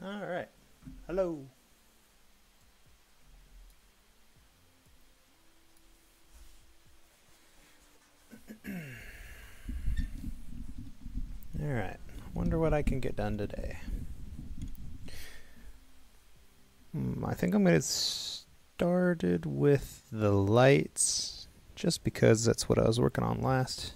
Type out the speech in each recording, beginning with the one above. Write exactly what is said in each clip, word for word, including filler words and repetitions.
All right. Hello. All right. Wonder what I can get done today. Hmm, I think I'm going to get started with the lights, just because that's what I was working on last.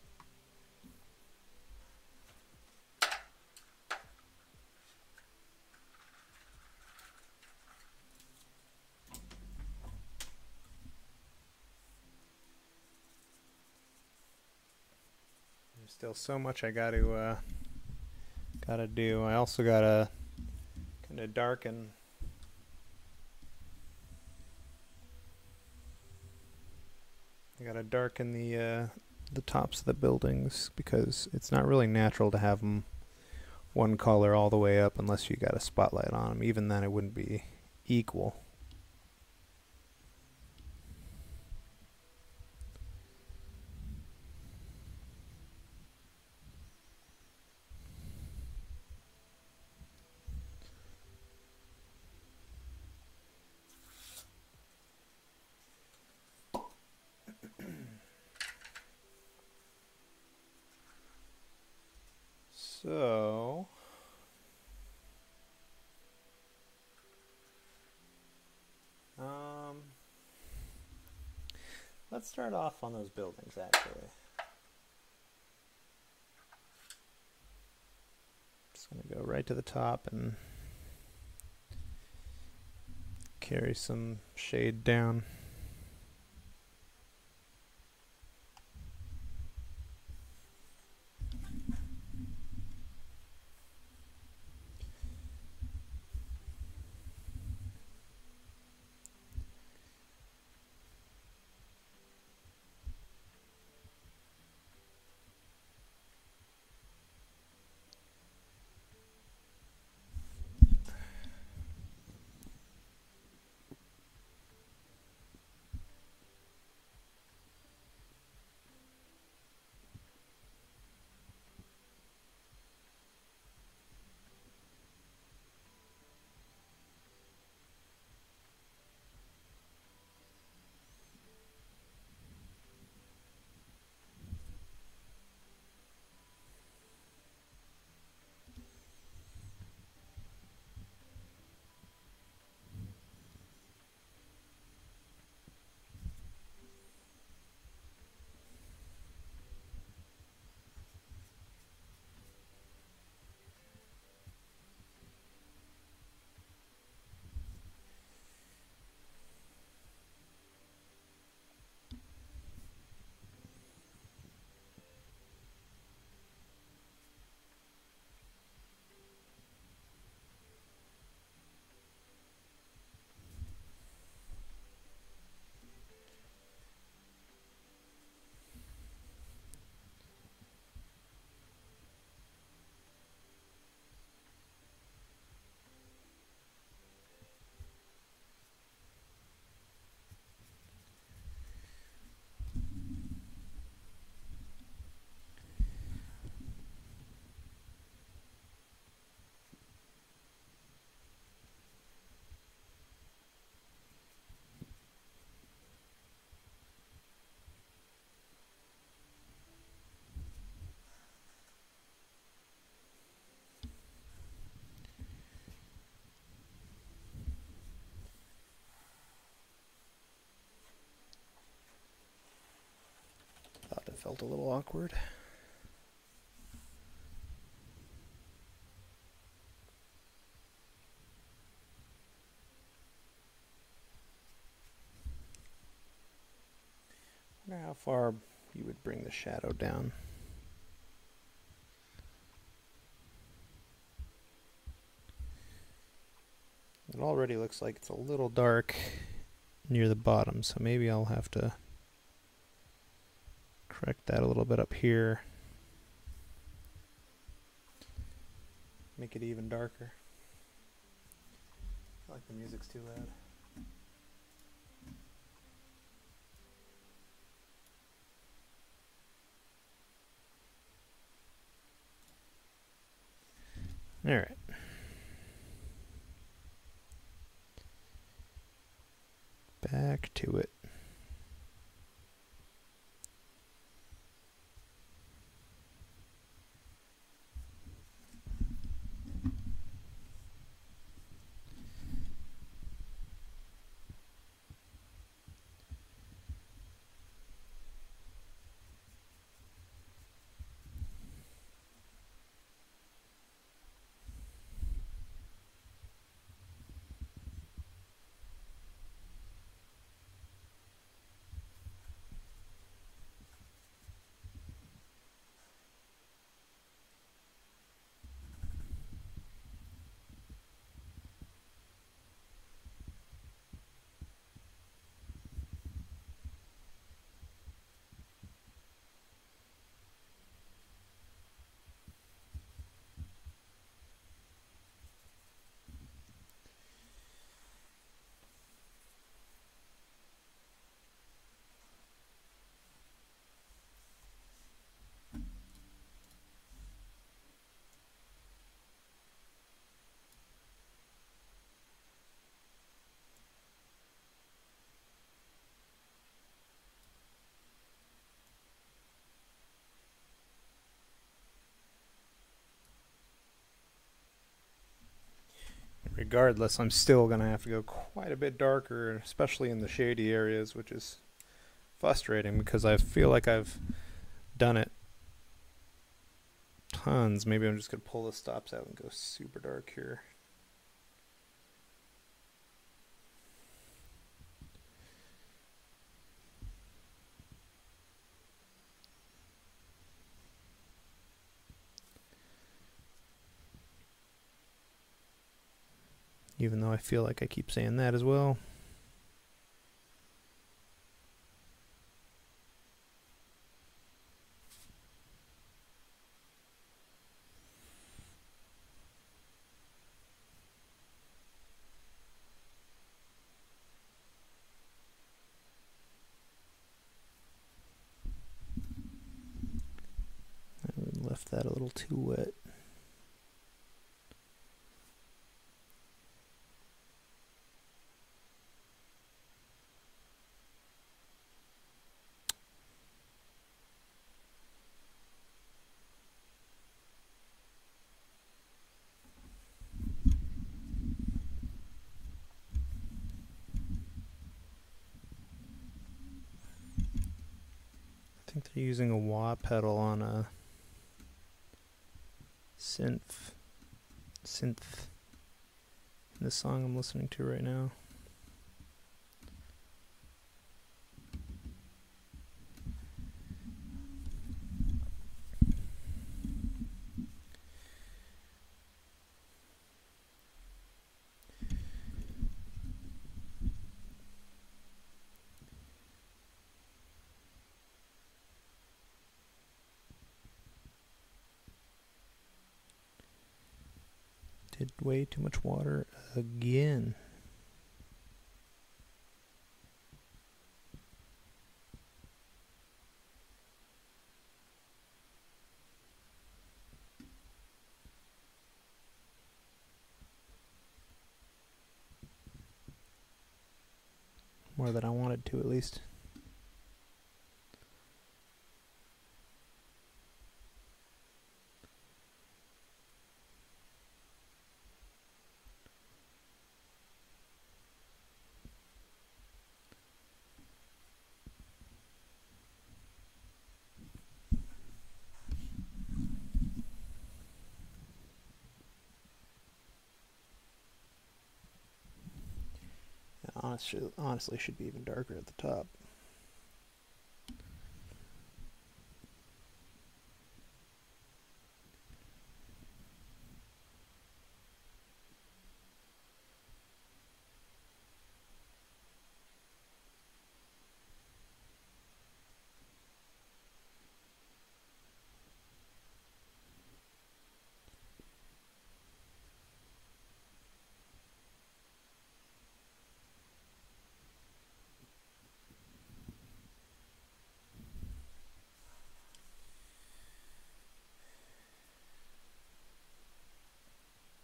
There's still so much I got to uh, got to do. I also got to kind of darken. I got to darken the uh, the tops of the buildings because it's not really natural to have them one color all the way up unless you got a spotlight on them. Even then, it wouldn't be equal. So, um, let's start off on those buildings actually. Just gonna go right to the top and carry some shade down. Thought it felt a little awkward. I wonder how far you would bring the shadow down. It already looks like it's a little dark near the bottom, so maybe I'll have to correct that a little bit up here. Make it even darker. I feel like the music's too loud. All right. back to it. Regardless, I'm still going to have to go quite a bit darker, especially in the shady areas, which is frustrating because I feel like I've done it tons. Maybe I'm just going to pull the stops out and go super dark here. Even though I feel like I keep saying that as well. I left that a little too wet. I think they're using a wah pedal on a synth synth in the song I'm listening to right now. Did way too much water again. More than I wanted to, at least. Honestly, honestly, should be even darker at the top.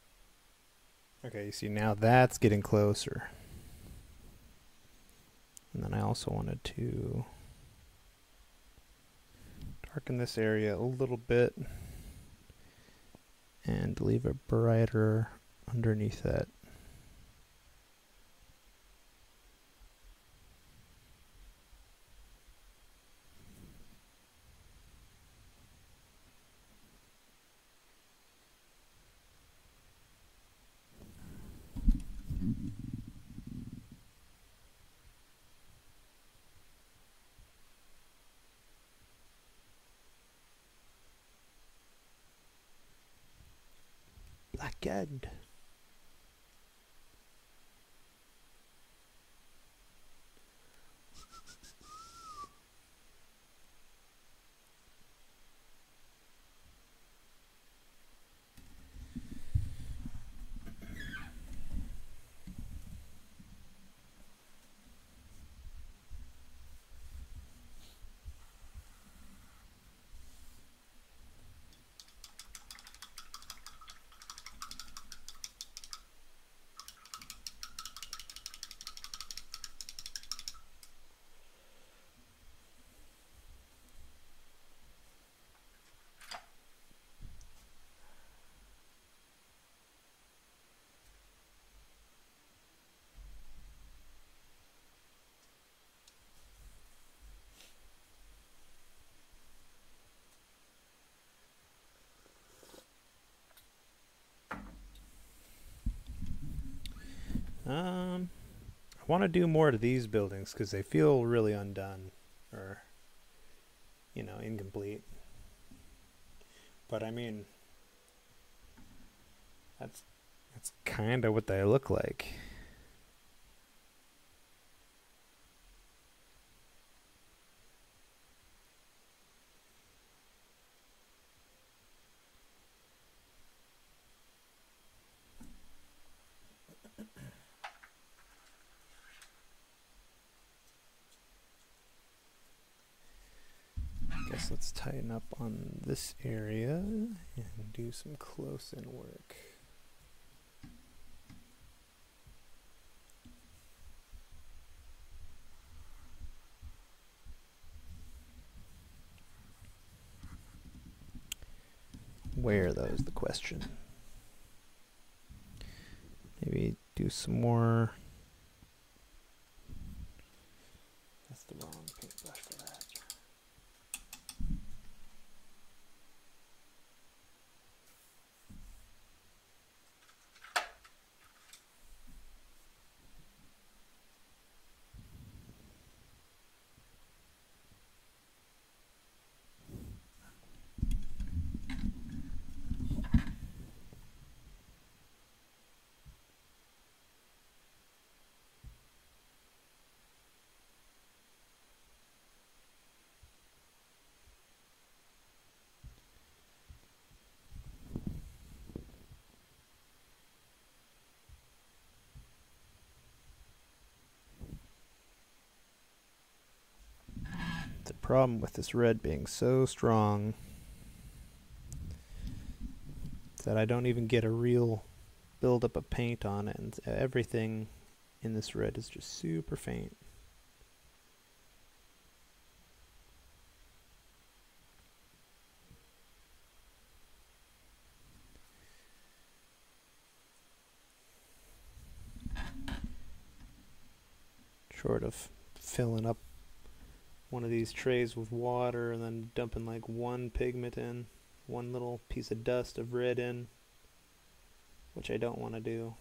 Okay, you see now that's getting closer. And then I also wanted to darken this area a little bit and leave it brighter underneath that. Blackguard. Um, I want to do more to these buildings because they feel really undone, or, you know, incomplete. But I mean, that's that's kind of what they look like. Guess let's tighten up on this area and do some close-in work. Where, though, is the question. Maybe do some more. That's the wrong paintbrush for that. The problem with this red being so strong is that I don't even get a real buildup of paint on it, and everything in this red is just super faint. Short of filling up one of these trays with water and then dumping like one pigment in, one little piece of dust of red in, which I don't want to do.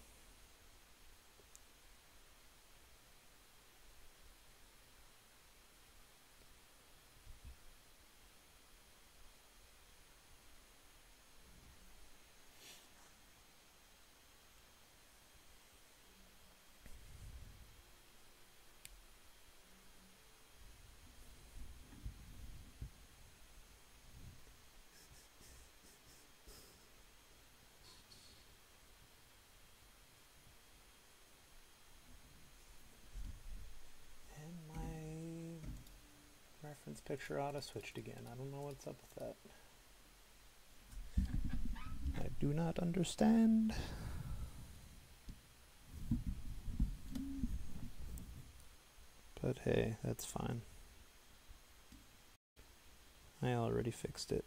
Reference picture auto switched again. I don't know what's up with that. I do not understand. But hey, that's fine. I already fixed it.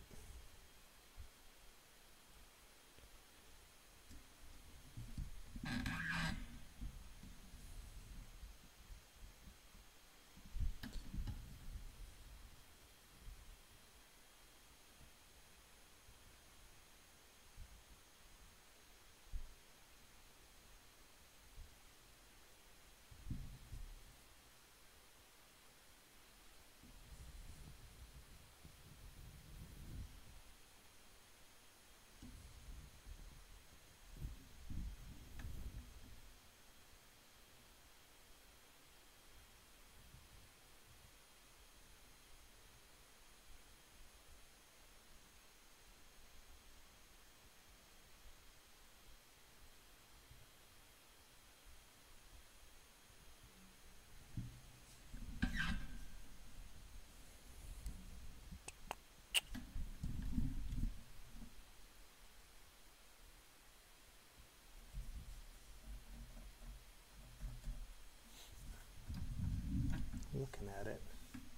Looking at it,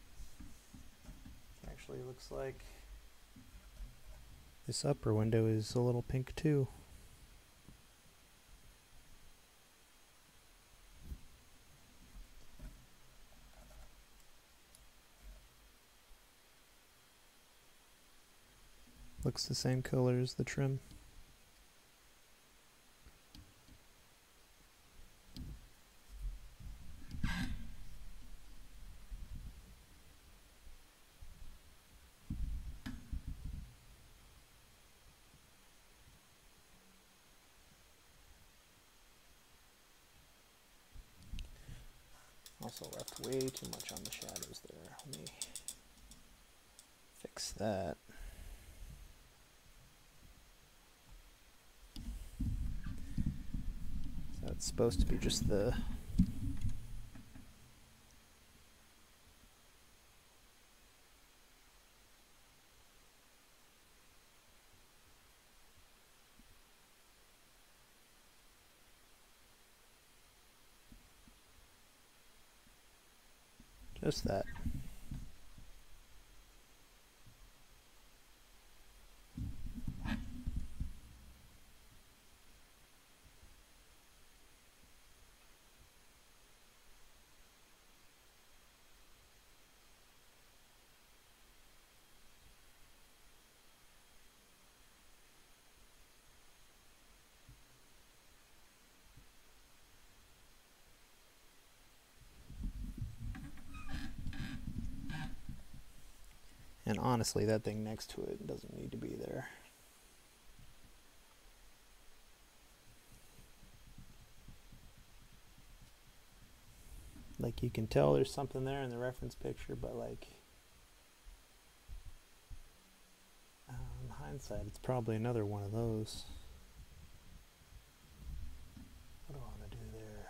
actually looks like this upper window is a little pink too. Looks the same color as the trim. Also left way too much on the shadows there. Let me fix that. So it's supposed to be just the just that. And honestly, that thing next to it doesn't need to be there. Like, you can tell there's something there in the reference picture, but like, uh, in hindsight, it's probably another one of those. What do I want to do there?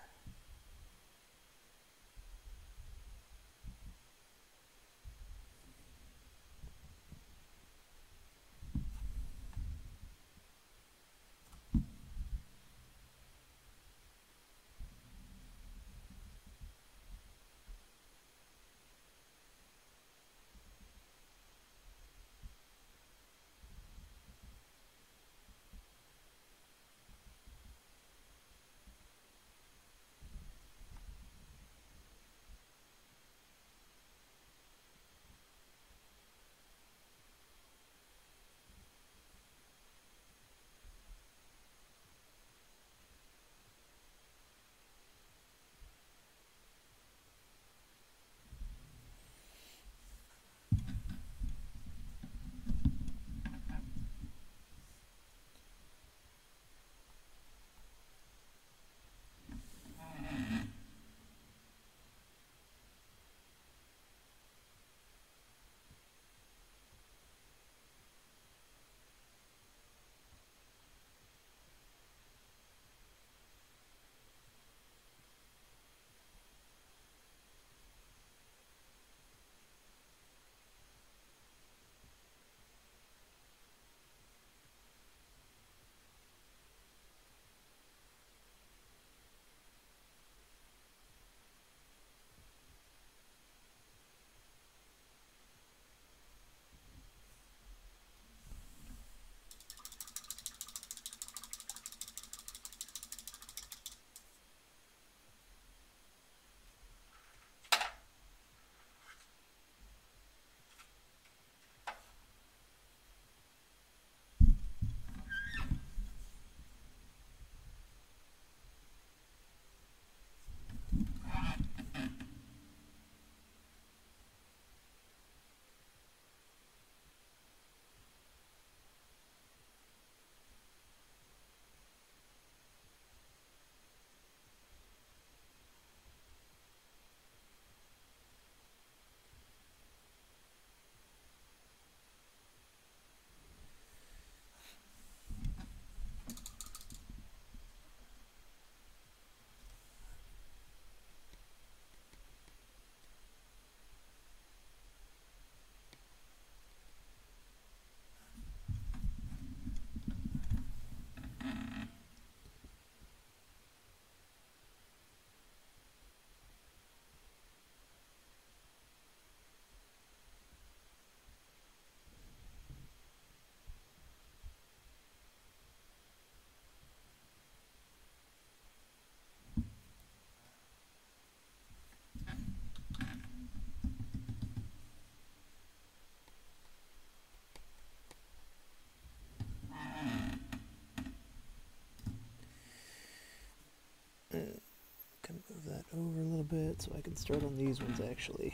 bit so I can start on these ones actually.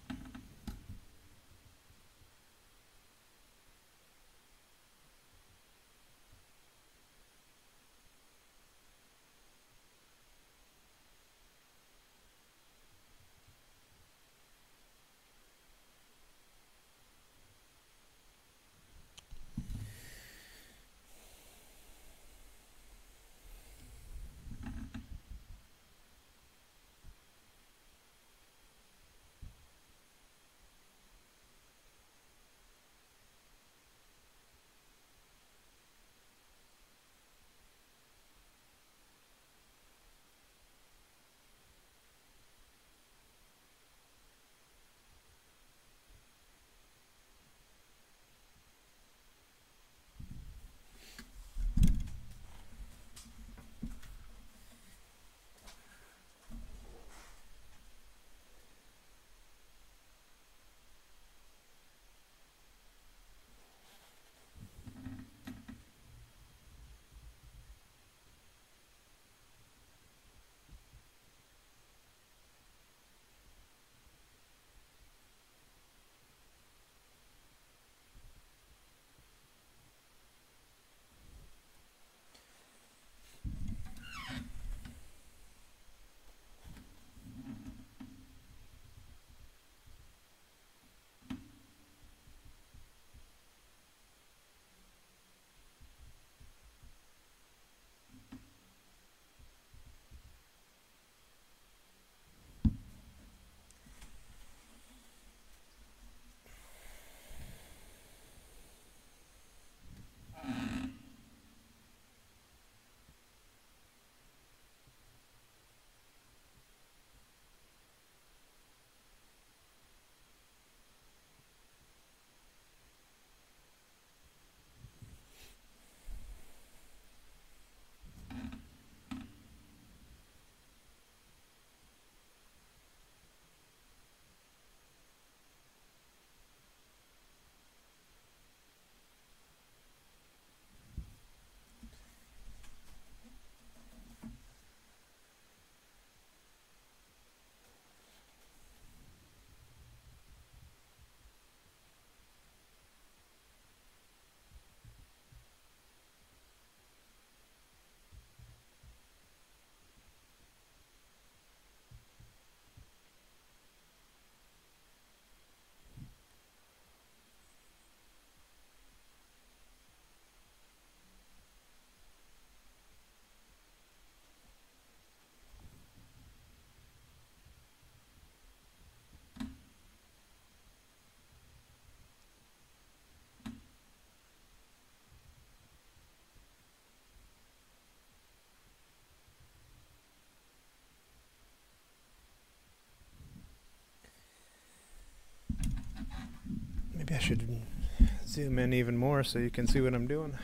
Maybe I should zoom in even more so you can see what I'm doing.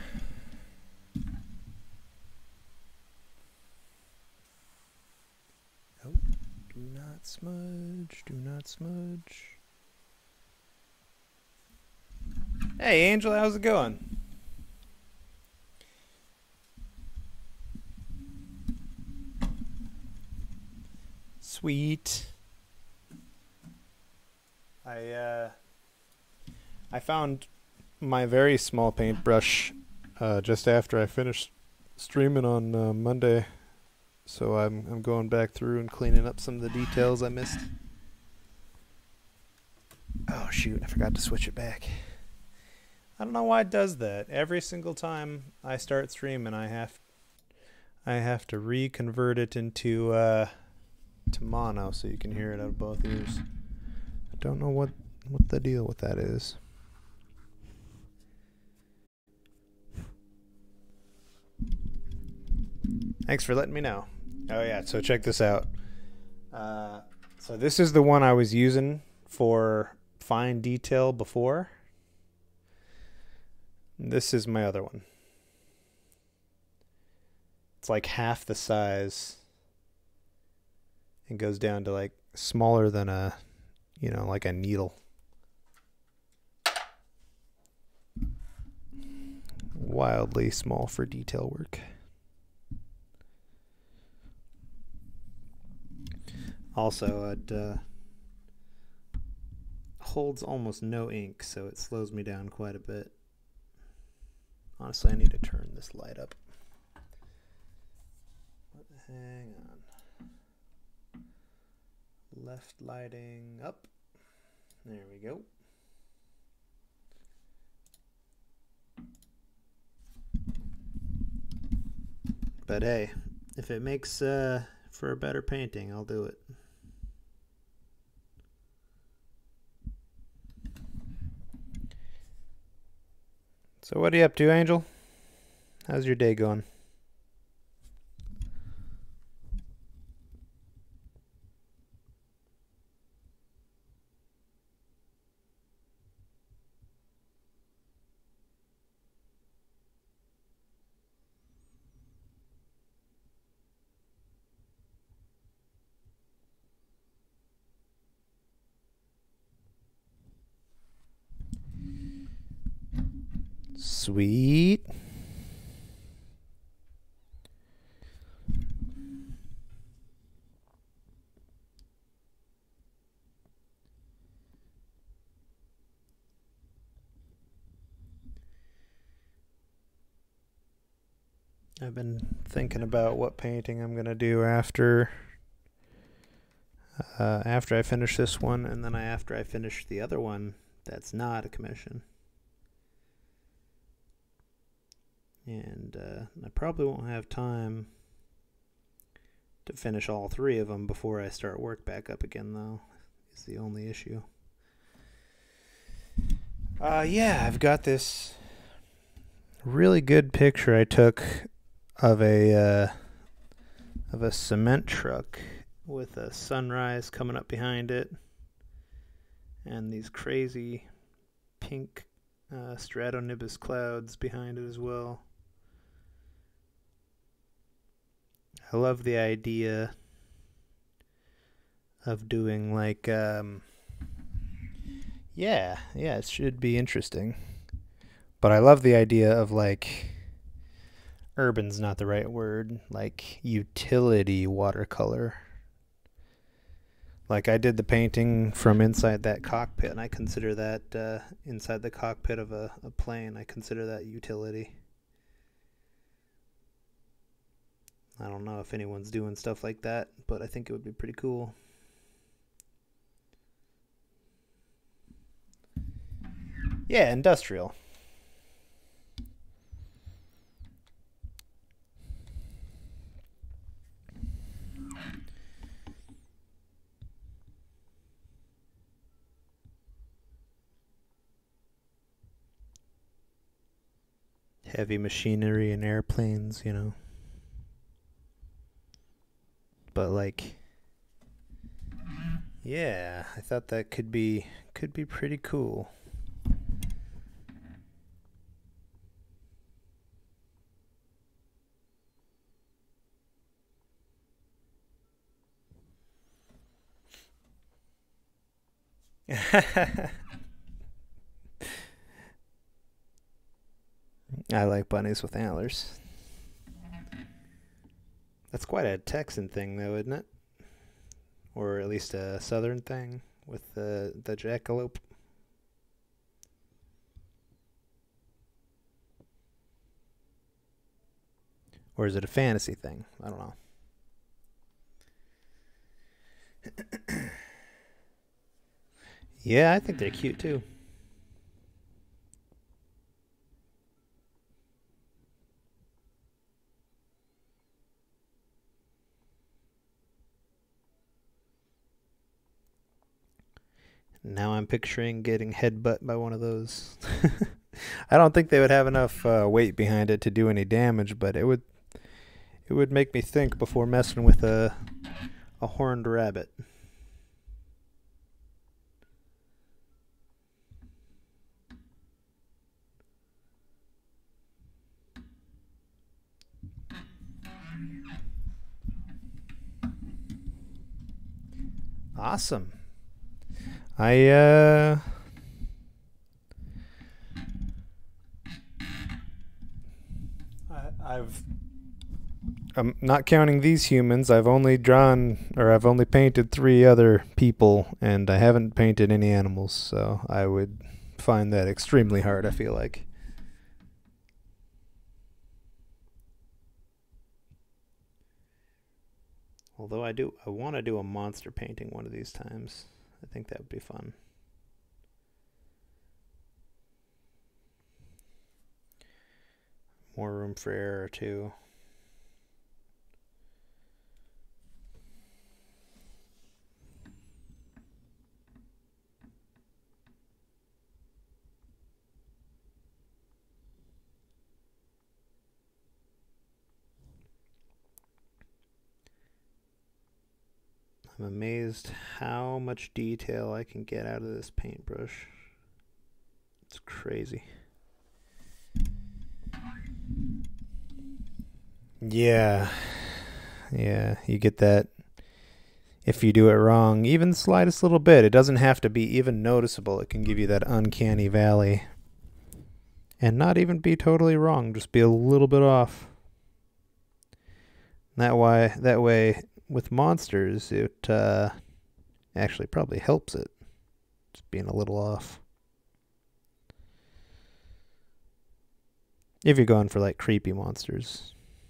Oh, do not smudge, do not smudge. Hey Angel, how's it going? Sweet. I uh I found my very small paintbrush uh, just after I finished streaming on uh, Monday, so I'm I'm going back through and cleaning up some of the details I missed. Oh shoot, I forgot to switch it back. I don't know why it does that. Every single time I start streaming, I have I have to reconvert it into uh, to mono so you can hear it out of both ears. I don't know what what the deal with that is. Thanks for letting me know. Oh yeah, so check this out. Uh, so this is the one I was using for fine detail before. This is my other one. It's like half the size. It goes down to like smaller than a, you know, like a needle. Wildly small for detail work. Also, it uh, holds almost no ink, so it slows me down quite a bit. Honestly, I need to turn this light up. Hang on. Left lighting up. There we go. But hey, if it makes uh, for a better painting, I'll do it. So what are you up to, Angel? How's your day going? Sweet. I've been thinking about what painting I'm gonna do after uh, after I finish this one, and then I, after I finish the other one that's not a commission. And uh, I probably won't have time to finish all three of them before I start work back up again, though, is the only issue. Uh, yeah, I've got this really good picture I took of a uh, of a cement truck with a sunrise coming up behind it, and these crazy pink uh, stratonimbus clouds behind it as well. I love the idea of doing like, um, yeah, yeah, it should be interesting. But I love the idea of like, urban's not the right word, like utility watercolor. Like I did the painting from inside that cockpit, and I consider that uh, inside the cockpit of a, a plane, I consider that utility. I don't know if anyone's doing stuff like that, but I think it would be pretty cool. Yeah, industrial. Heavy machinery and airplanes, you know. But like, yeah, I thought that could be could be pretty cool. I like bunnies with antlers. That's quite a Texan thing, though, isn't it? Or at least a southern thing with the the jackalope. Or is it a fantasy thing? I don't know. Yeah, I think they're cute too. Now I'm picturing getting headbutt by one of those. I don't think they would have enough uh, weight behind it to do any damage, but it would it would make me think before messing with a a horned rabbit. Awesome. I uh I, I've I'm not counting these humans. I've only drawn, or I've only painted three other people, and I haven't painted any animals, so I would find that extremely hard, I feel like. Although I do, I want to do a monster painting one of these times. I think that would be fun. More room for error, too. I'm amazed how much detail I can get out of this paintbrush. It's crazy. Yeah. Yeah, you get that if you do it wrong, even the slightest little bit. It doesn't have to be even noticeable. It can give you that uncanny valley. And not even be totally wrong, just be a little bit off. That why that way with monsters, it uh, actually probably helps it. Just being a little off. If you're going for like creepy monsters.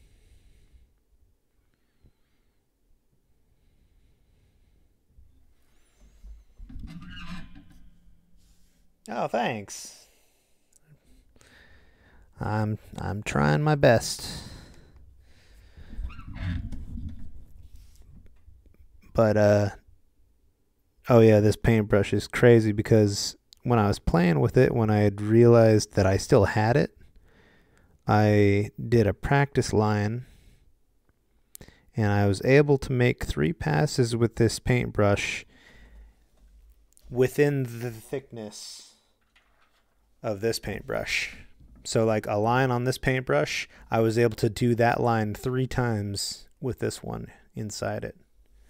Oh, thanks. I'm I'm trying my best. But uh oh yeah, this paintbrush is crazy because when I was playing with it, when I had realized that I still had it, I did a practice line and I was able to make three passes with this paintbrush within the thickness of this paintbrush. So like a line on this paintbrush, I was able to do that line three times with this one inside it.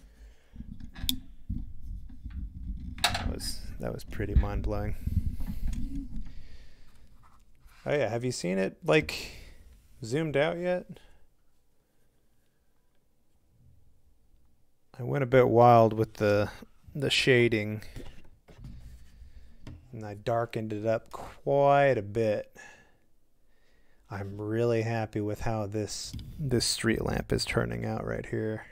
That was that was pretty mind-blowing. Oh yeah, have you seen it like zoomed out yet? I went a bit wild with the the shading and I darkened it up quite a bit. I'm really happy with how this this street lamp is turning out right here.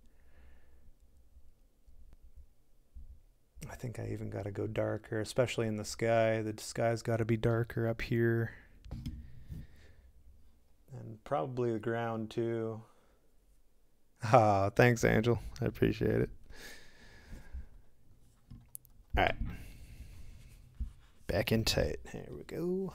I think I even got to go darker, especially in the sky. The sky's got to be darker up here. And probably the ground too. Ah, thanks, Angel. I appreciate it. All right. Back in tight. Here we go.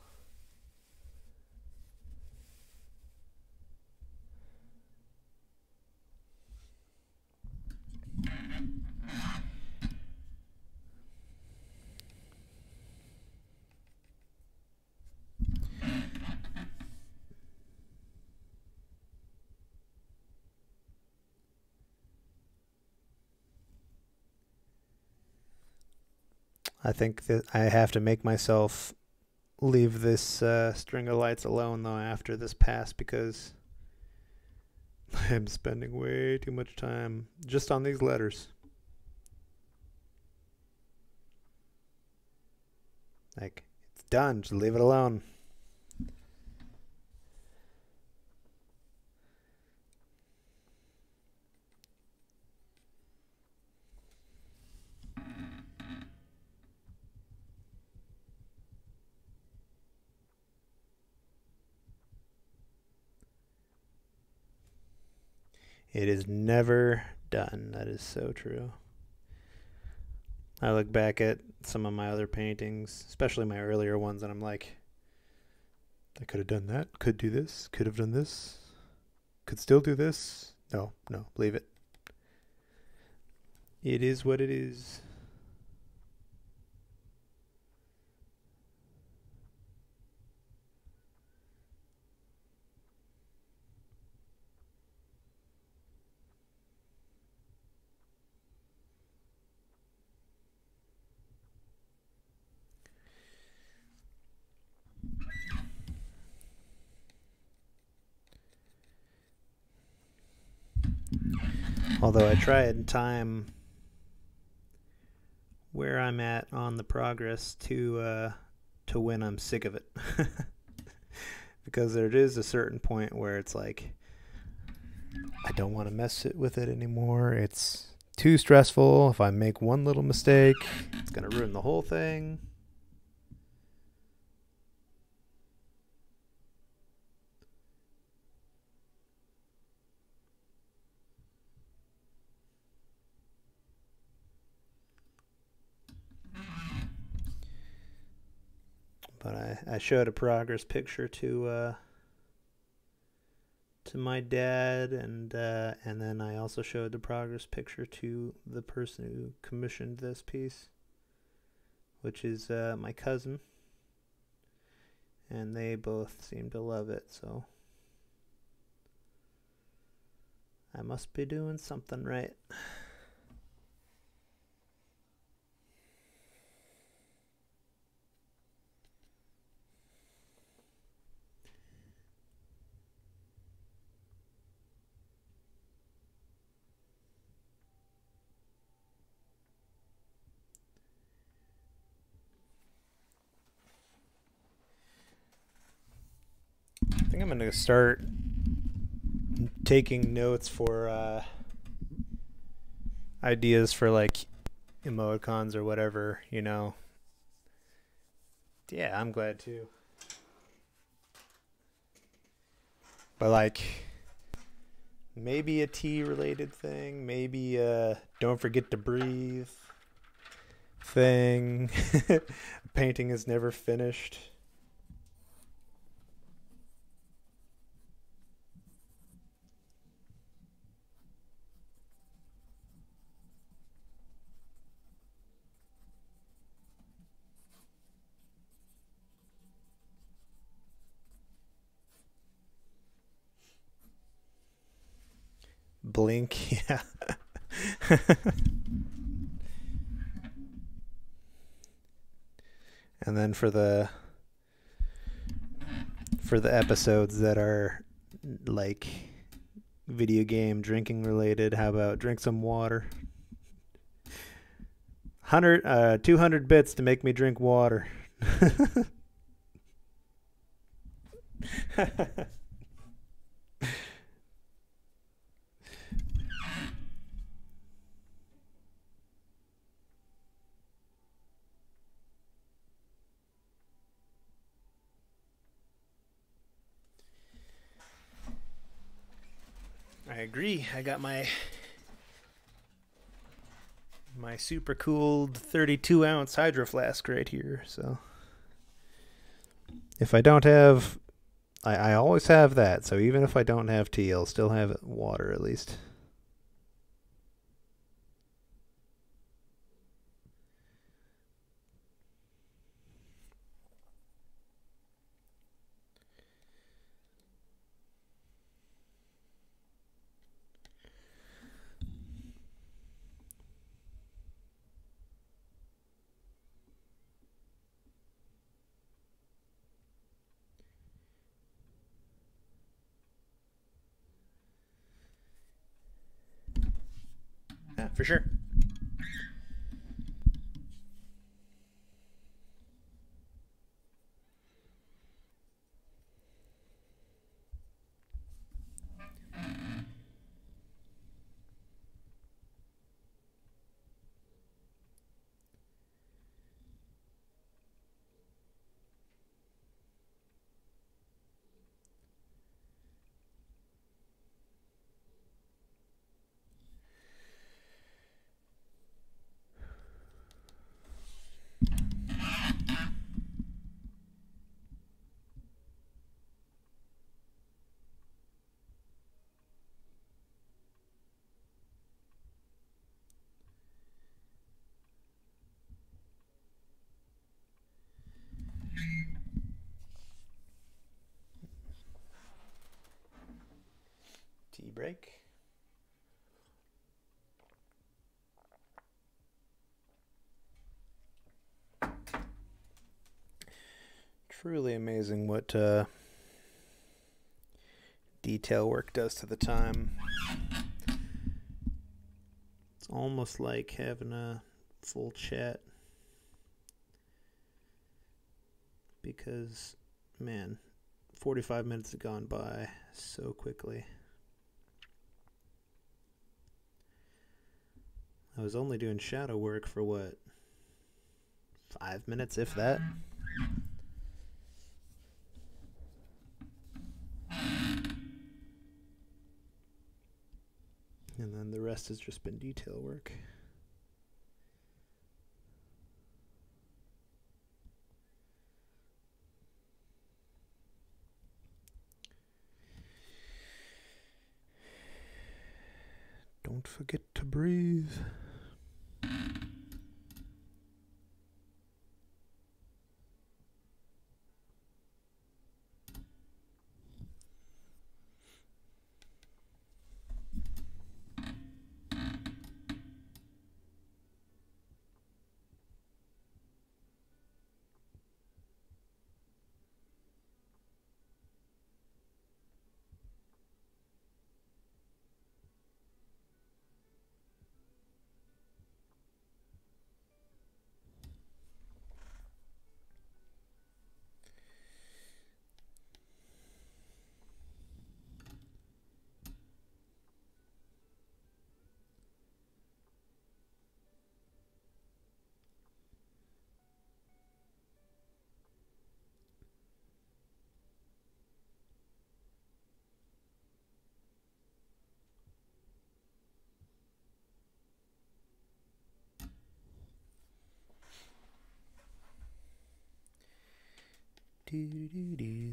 I think that I have to make myself leave this uh, string of lights alone, though, after this pass, because I'm spending way too much time just on these letters. Like, it's done. Just leave it alone. It is never done. That is so true. I look back at some of my other paintings, especially my earlier ones, and I'm like, I could have done that, could do this, could have done this, could still do this. No, no, leave it. It is what it is. Although I try and time where I'm at on the progress to uh, to when I'm sick of it. Because there is a certain point where it's like, I don't want to mess it with it anymore. It's too stressful. If I make one little mistake, it's going to ruin the whole thing. But I, I showed a progress picture to uh, to my dad, and uh, and then I also showed the progress picture to the person who commissioned this piece, which is uh, my cousin, and they both seem to love it, so I must be doing something right. I think I'm going to start taking notes for uh, ideas for like emoticons or whatever, you know. Yeah, I'm glad too. But like, maybe a tea related thing, maybe uh don't forget to breathe thing. Painting is never finished. Blink, yeah. And then for the for the episodes that are like video game drinking related, how about drink some water? one hundred uh two hundred bits to make me drink water. I agree. I got my my super cooled thirty-two ounce hydro flask right here. So if I don't have, I, I always have that. So even if I don't have tea, I'll still have water at least. Yeah, for sure. Tea break. Truly amazing what uh, detail work does to the time. almost like having a full chat. Because, man, forty-five minutes have gone by so quickly. I was only doing shadow work for what? Five minutes, if that? And then the rest has just been detail work. Don't forget to breathe. Do, do, do.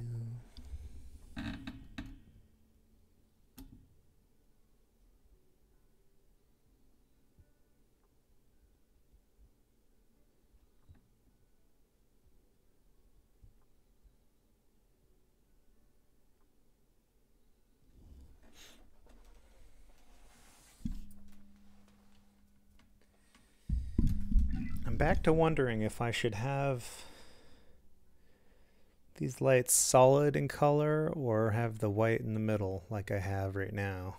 I'm back to wondering if I should have these lights solid in color or have the white in the middle like I have right now.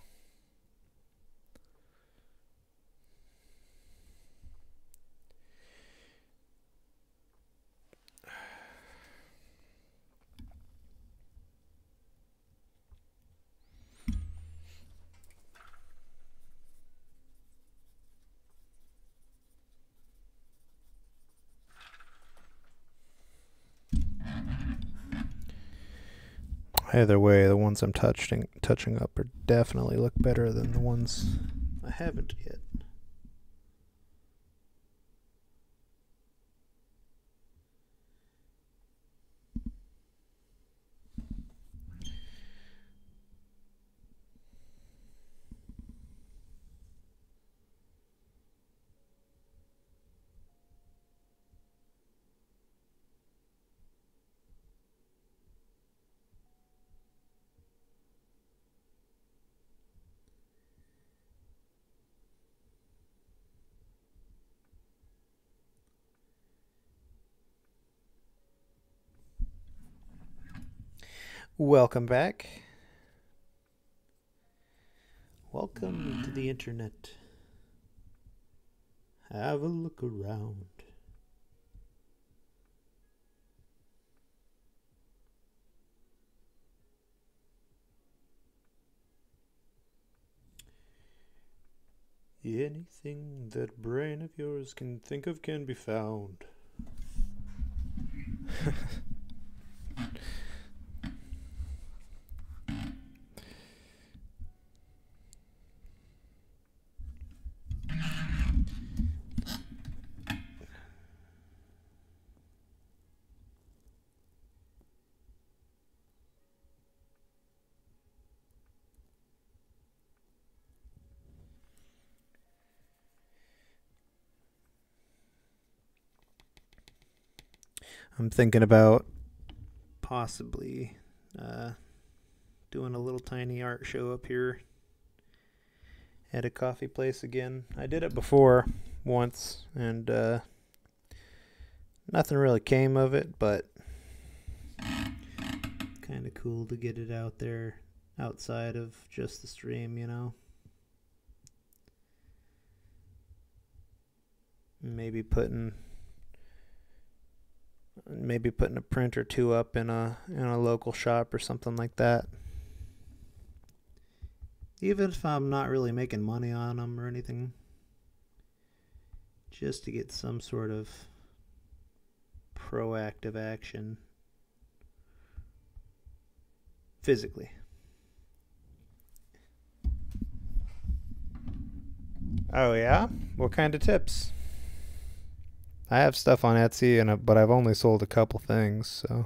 Either way, the ones I'm touching touching up are definitely look better than the ones I haven't yet. Welcome back. Welcome to the internet. Have a look around. Anything that brain of yours can think of can be found. I'm thinking about possibly uh, doing a little tiny art show up here at a coffee place again. I did it before once, and uh, nothing really came of it, but kind of cool to get it out there outside of just the stream, you know? maybe putting maybe putting a print or two up in a in a local shop or something like that. Even if I'm not really making money on them or anything, just to get some sort of proactive action physically. Oh yeah? What kind of tips? I have stuff on Etsy, and uh, but I've only sold a couple things, so.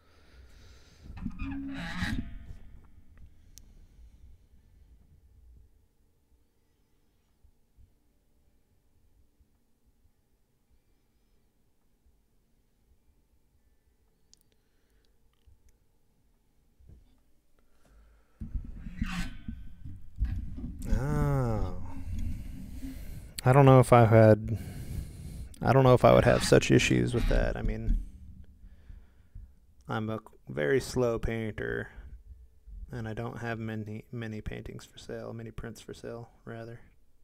Oh. I don't know if I had. I don't know if I would have such issues with that. I mean, I'm a very slow painter, and I don't have many many paintings for sale, many prints for sale, rather.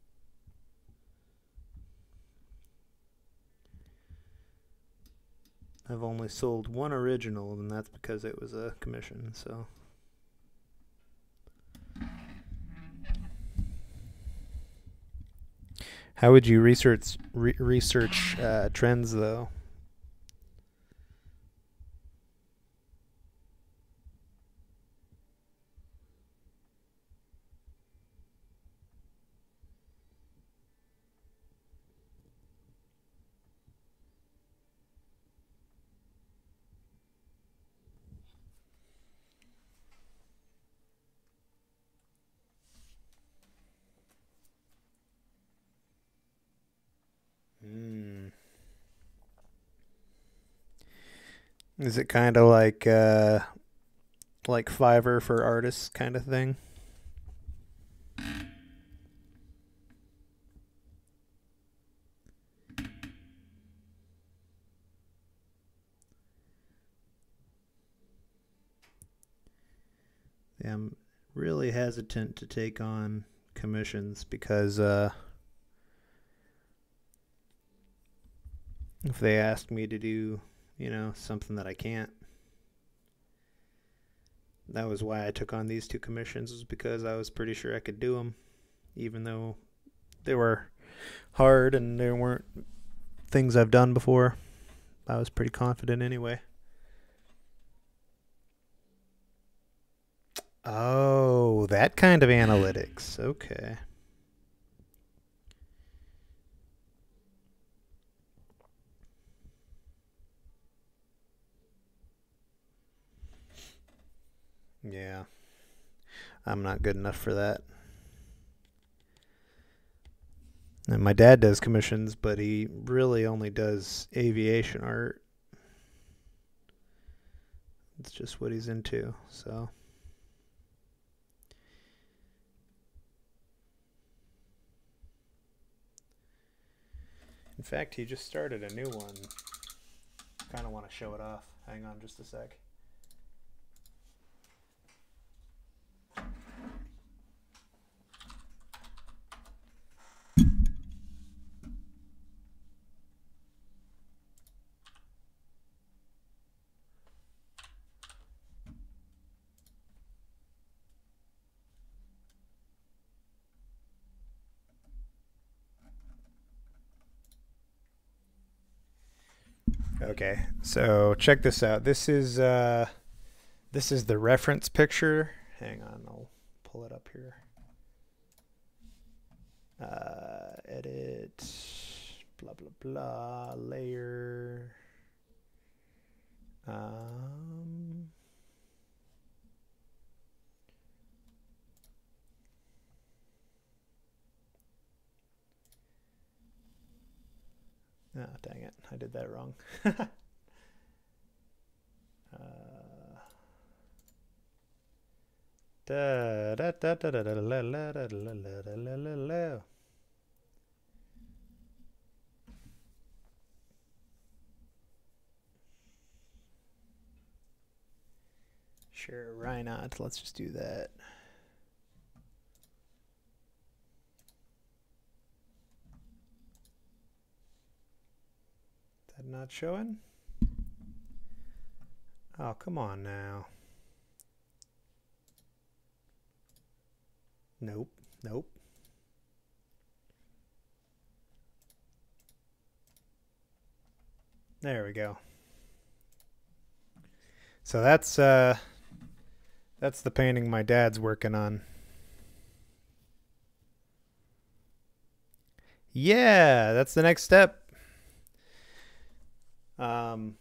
I've only sold one original, and that's because it was a commission, so. How would you research re- research uh, trends, though? Mm. Is it kind of like uh, like Fiverr for artists kind of thing? Yeah, I'm really hesitant to take on commissions because uh, if they ask me to do, you know, something that I can't. That was why I took on these two commissions, was because I was pretty sure I could do them, even though they were hard and they weren't things I've done before. I was pretty confident anyway. Oh, that kind of analytics. Okay. Yeah. I'm not good enough for that. And my dad does commissions, but he really only does aviation art. It's just what he's into, so. In fact, he just started a new one. Kind of want to show it off. Hang on just a sec. Okay, so check this out. This is uh, this is the reference picture. Hang on, I'll pull it up here. Uh, edit, blah blah blah, layer. Um, oh, dang it, I did that wrong. uh, da da da da da da la la da la la la la la. Sure, why not? Let's just do that. Not showing? Oh, come on now. Nope, nope. There we go. So that's uh that's the painting my dad's working on. Yeah, that's the next step. Um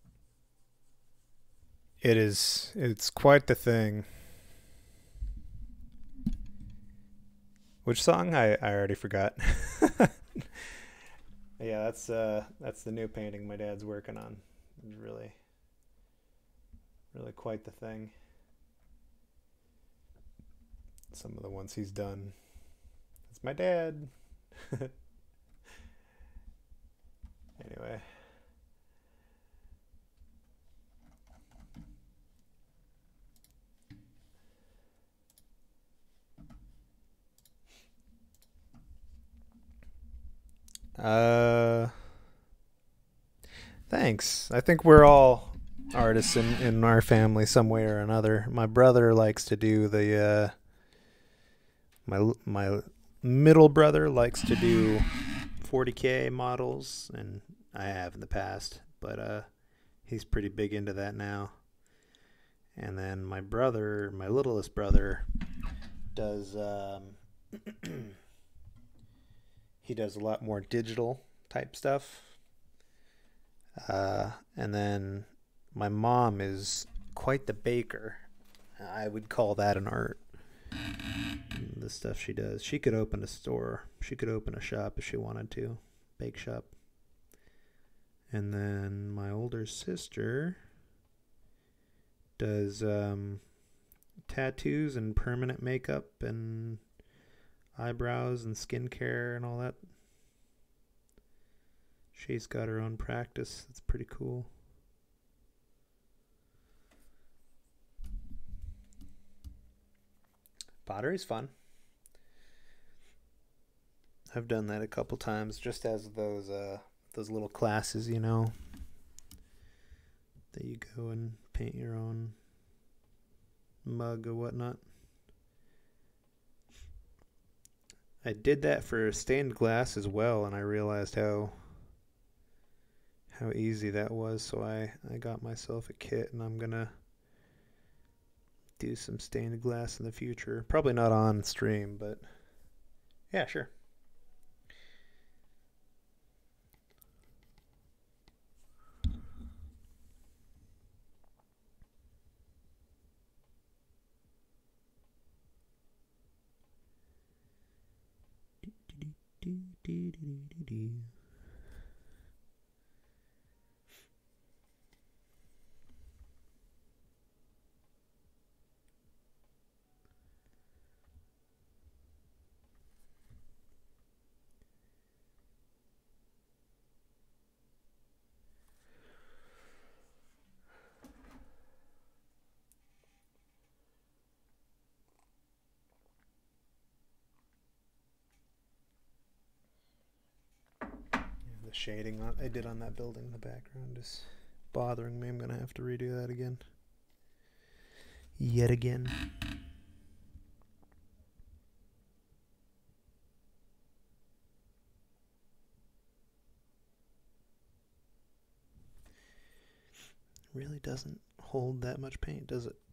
it is it's quite the thing. Which song? I, I already forgot. Yeah, that's uh that's the new painting my dad's working on. It's really really quite the thing. Some of the ones he's done. It's my dad. Anyway. Uh thanks. I think we're all artists in, in our family some way or another. My brother likes to do the uh my my middle brother likes to do forty K models, and I have in the past, but uh he's pretty big into that now. And then my brother, my littlest brother, does um he does a lot more digital type stuff. Uh, and then my mom is quite the baker. I would call that an art. The stuff she does. She could open a store. She could open a shop if she wanted to. Bake shop. And then my older sister does um, tattoos and permanent makeup and eyebrows and skincare and all that. She's got her own practice. It's pretty cool. Pottery's fun. I've done that a couple times, just as those uh, those little classes, you know, that you go and paint your own mug or whatnot. I did that for stained glass as well, and I realized how how easy that was. So I I got myself a kit, and I'm gonna do some stained glass in the future. Probably not on stream, but yeah, sure. The shading I did on that building in the background is bothering me. I'm gonna have to redo that again. Yet again. Really doesn't hold that much paint, does it?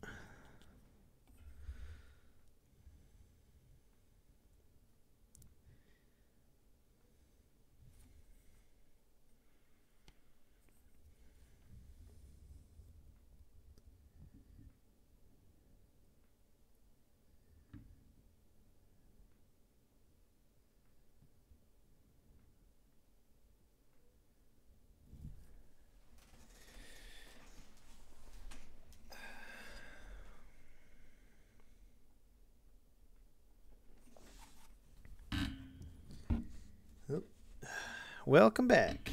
Oh. Welcome back.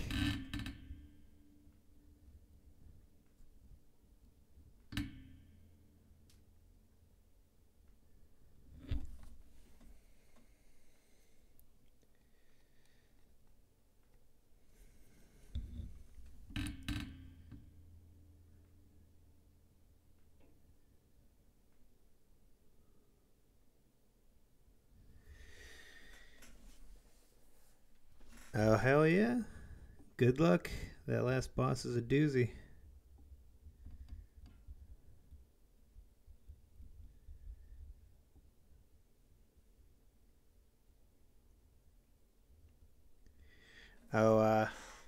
Oh, hell yeah. Good luck. That last boss is a doozy. Oh, uh,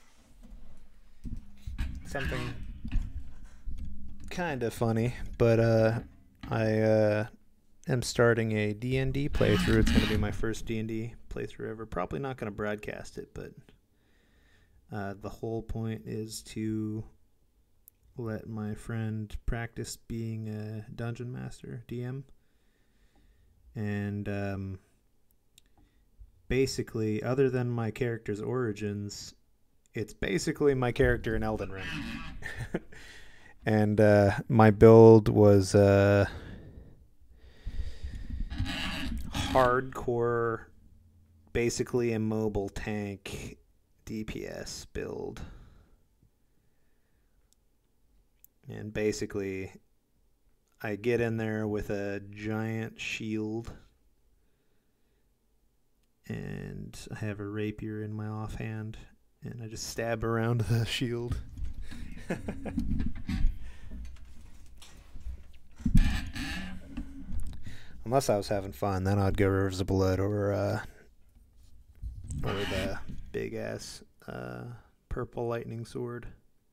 something kind of funny, but uh, I uh, am starting a D and D playthrough. It's going to be my first D and D playthrough ever. Probably not going to broadcast it, but uh, the whole point is to let my friend practice being a dungeon master, D M. And um, basically, other than my character's origins, it's basically my character in Elden Ring. And uh, my build was uh, hardcore, basically immobile tank D P S build. And basically, I get in there with a giant shield, and I have a rapier in my offhand, and I just stab around the shield. Unless I was having fun, then I'd go Rivers of Blood or uh, or the big ass uh, purple lightning sword.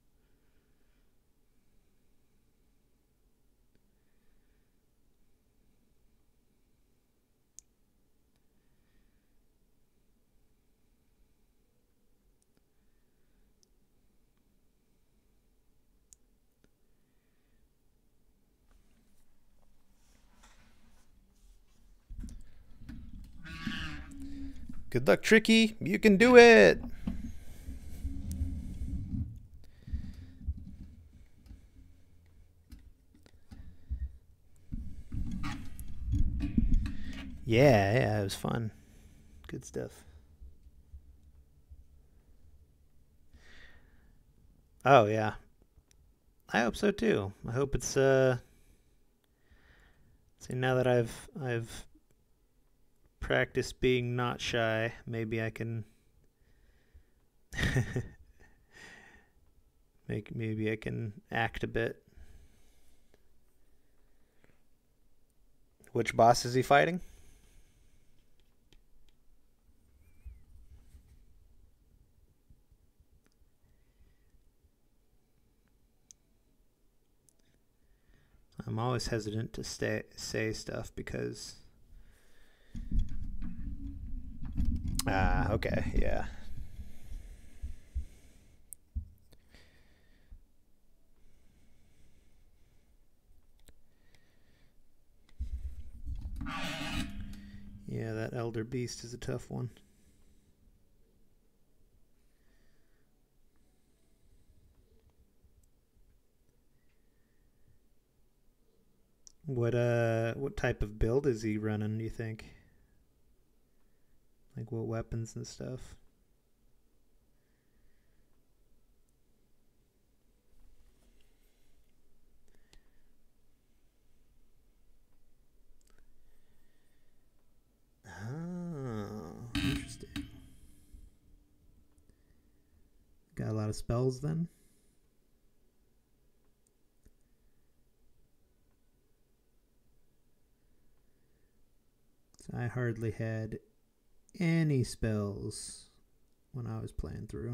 Good luck, Tricky. You can do it. Yeah, yeah, it was fun. Good stuff. Oh yeah, I hope so too. I hope it's uh. See, now that I've I've practiced being not shy, maybe I can make maybe I can act a bit. Which boss is he fighting? I'm always hesitant to stay, say stuff because. Ah, okay, yeah. Yeah, that Elder Beast is a tough one. What uh what type of build is he running, do you think? Like what weapons and stuff? Oh, interesting. Got a lot of spells then? So I hardly had any spells when I was playing through.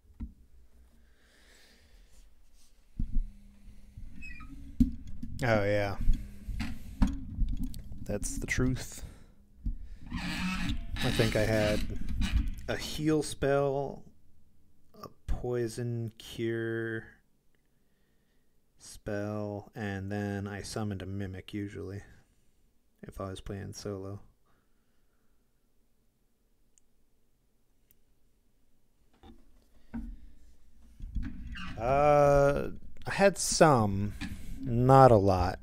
Oh yeah. That's the truth. I think I had a heal spell, a poison cure spell, and then I summoned a mimic usually if I was playing solo. Uh, I had some, not a lot.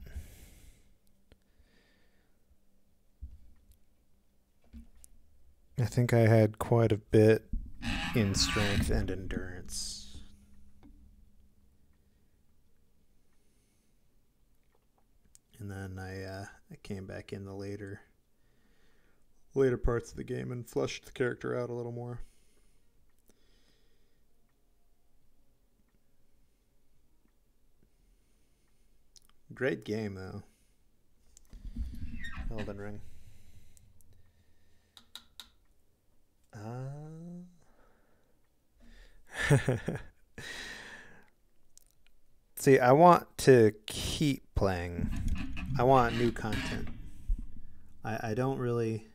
I think I had quite a bit in strength and endurance. And then I uh, I came back in the later later parts of the game and flushed the character out a little more. Great game, though. Elden Ring. Uh... See, I want to keep playing. I want new content. I, I don't really...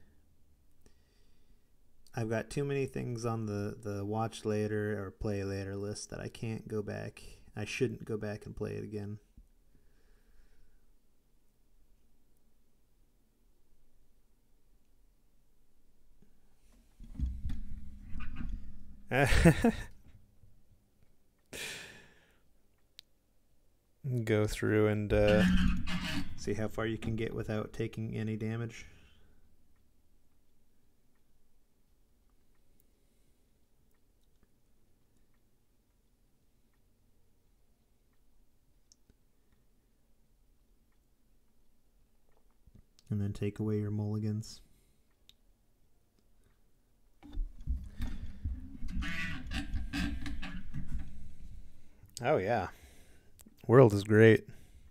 I've got too many things on the, the watch later or play later list that I can't go back. I shouldn't go back and play it again. Go through and uh, see how far you can get without taking any damage. And then take away your mulligans. Oh yeah. World is great.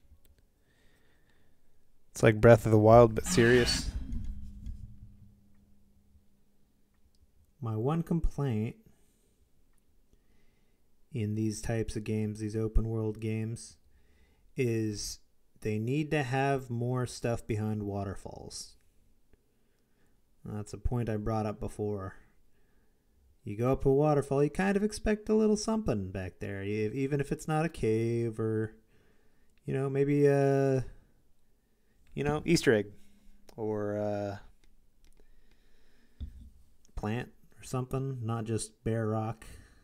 It's like Breath of the Wild, but serious. My one complaint in these types of games, these open world games, is they need to have more stuff behind waterfalls. That's a point I brought up before. You go up a waterfall, you kind of expect a little something back there, even if it's not a cave or, you know, maybe a, you know, Easter egg or a plant or something, not just bare rock.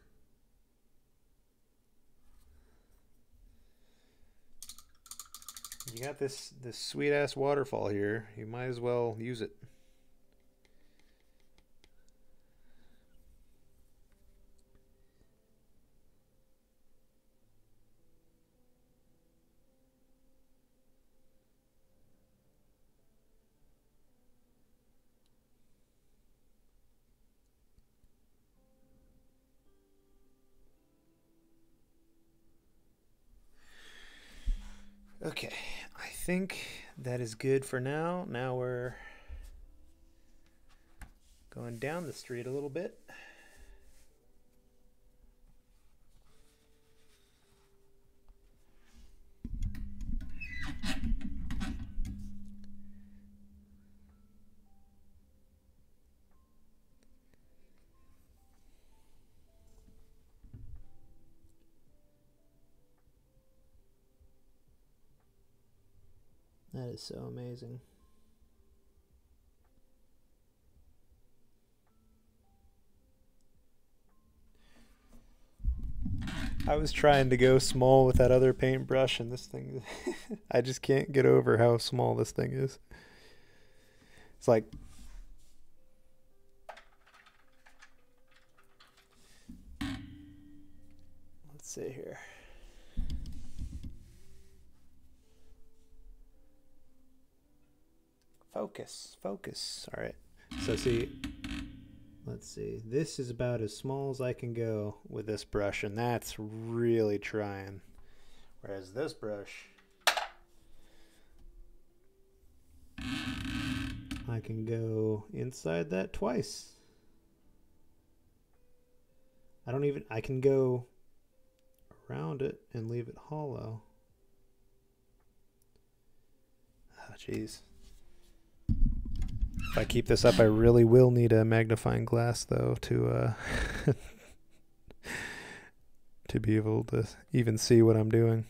You got this this sweet ass waterfall here. You might as well use it. Okay, I think that is good for now. Now we're going down the street a little bit. That is so amazing. I was trying to go small with that other paintbrush, and this thing, I just can't get over how small this thing is. It's like, let's see here. Focus, focus. All right. So see, let's see. This is about as small as I can go with this brush, and that's really trying. Whereas this brush, I can go inside that twice. I don't even, I can go around it and leave it hollow. Oh, jeez. If I keep this up, I really will need a magnifying glass, though, to uh, to be able to even see what I'm doing.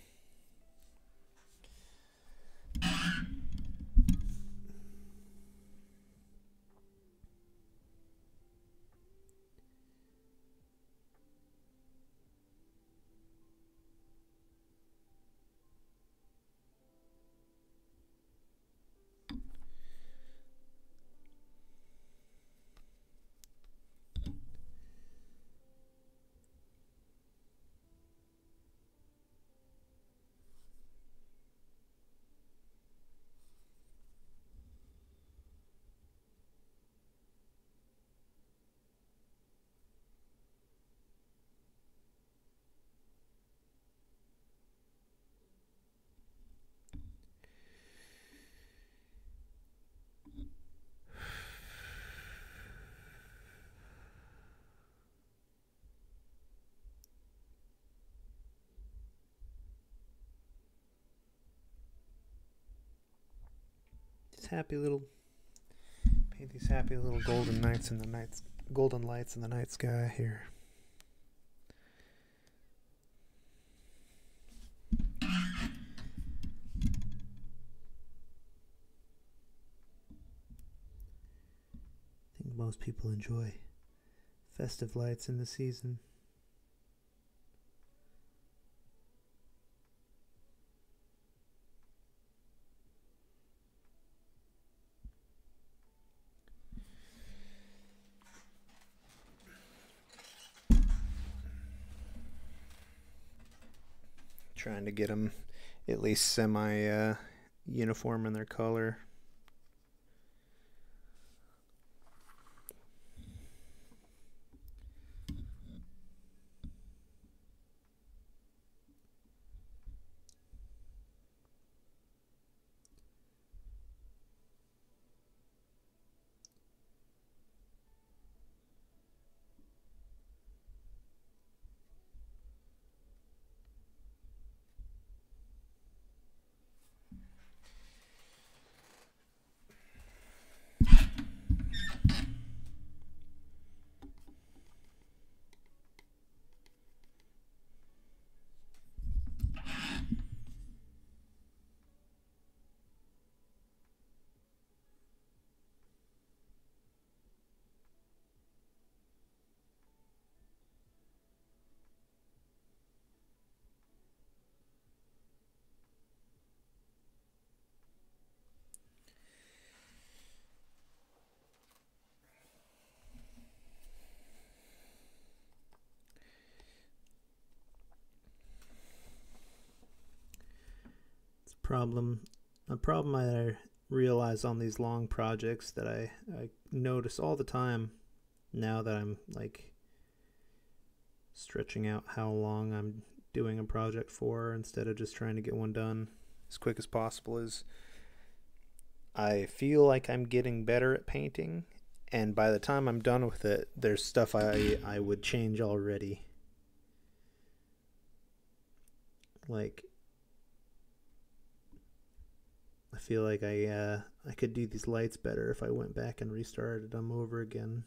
these happy little paint these happy little golden nights in the night golden lights in the night sky here. I think most people enjoy festive lights in the season. Trying to get them at least semi uh, uniform in their color. Problem, a problem I realize on these long projects that I, I notice all the time now that I'm like stretching out how long I'm doing a project for instead of just trying to get one done as quick as possible is I feel like I'm getting better at painting, and by the time I'm done with it, there's stuff I, I would change already. Like, I feel like I uh, I could do these lights better if I went back and restarted them over again.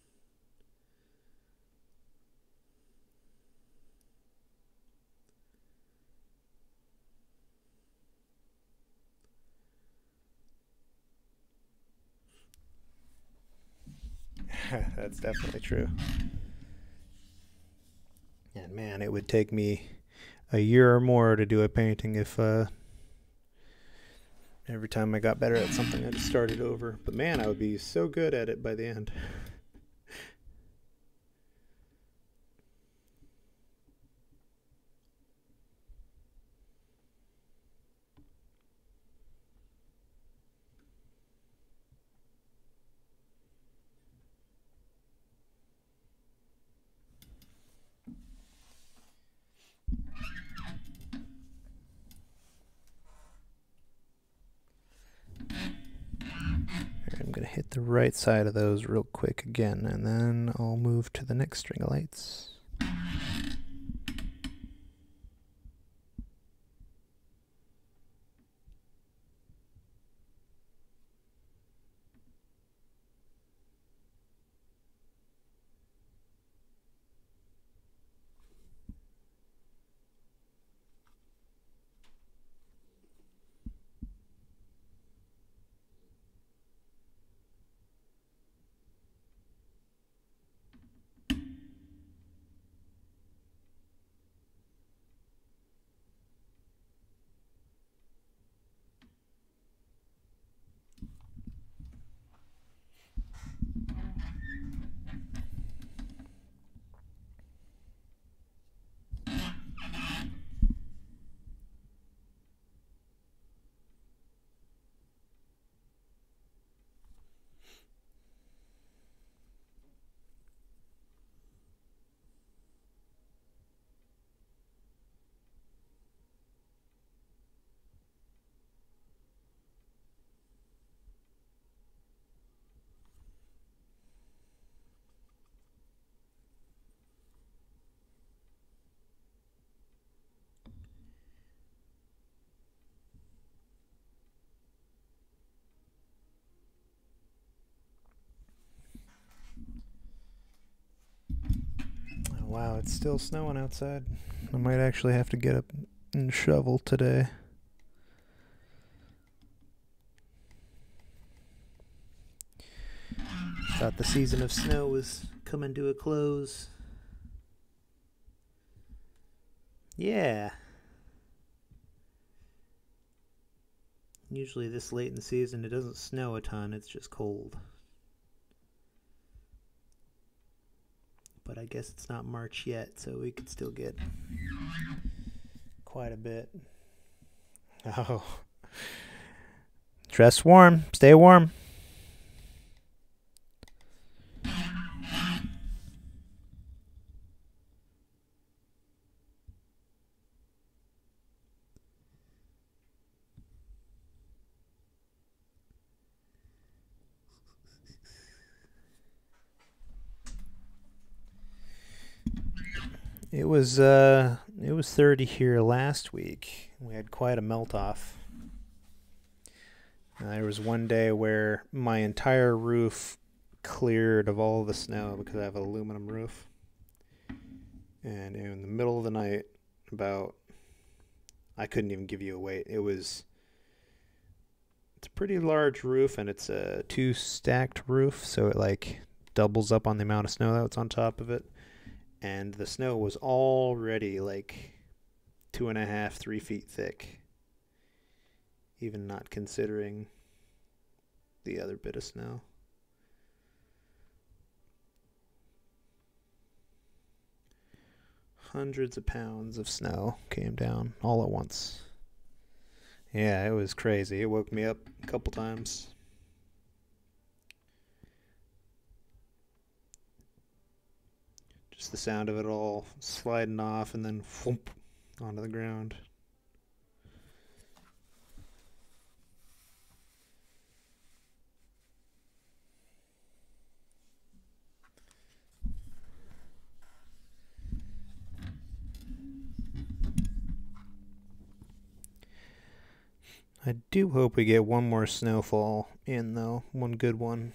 That's definitely true. And man, it would take me a year or more to do a painting if uh, every time I got better at something I just started over. But man, I would be so good at it by the end. I'm going to hit the right side of those real quick again, and then I'll move to the next string of lights. Wow, it's still snowing outside. I might actually have to get up and shovel today. Thought the season of snow was coming to a close. Yeah. Usually this late in the season it doesn't snow a ton, it's just cold. But I guess it's not March yet, so we could still get quite a bit. Oh. Dress warm. Stay warm. It was uh, it was thirty here last week. We had quite a melt off. Uh, there was one day where my entire roof cleared of all the snow because I have an aluminum roof. And in the middle of the night, about, I couldn't even give you a weight. It was, it's a pretty large roof, and it's a two stacked roof, so it like doubles up on the amount of snow that's on top of it. And the snow was already like two and a half, three feet thick, even not considering the other bit of snow. Hundreds of pounds of snow came down all at once. Yeah, it was crazy. It woke me up a couple times. Just the sound of it all sliding off and then whoomp onto the ground. I do hope we get one more snowfall in, though. One good one.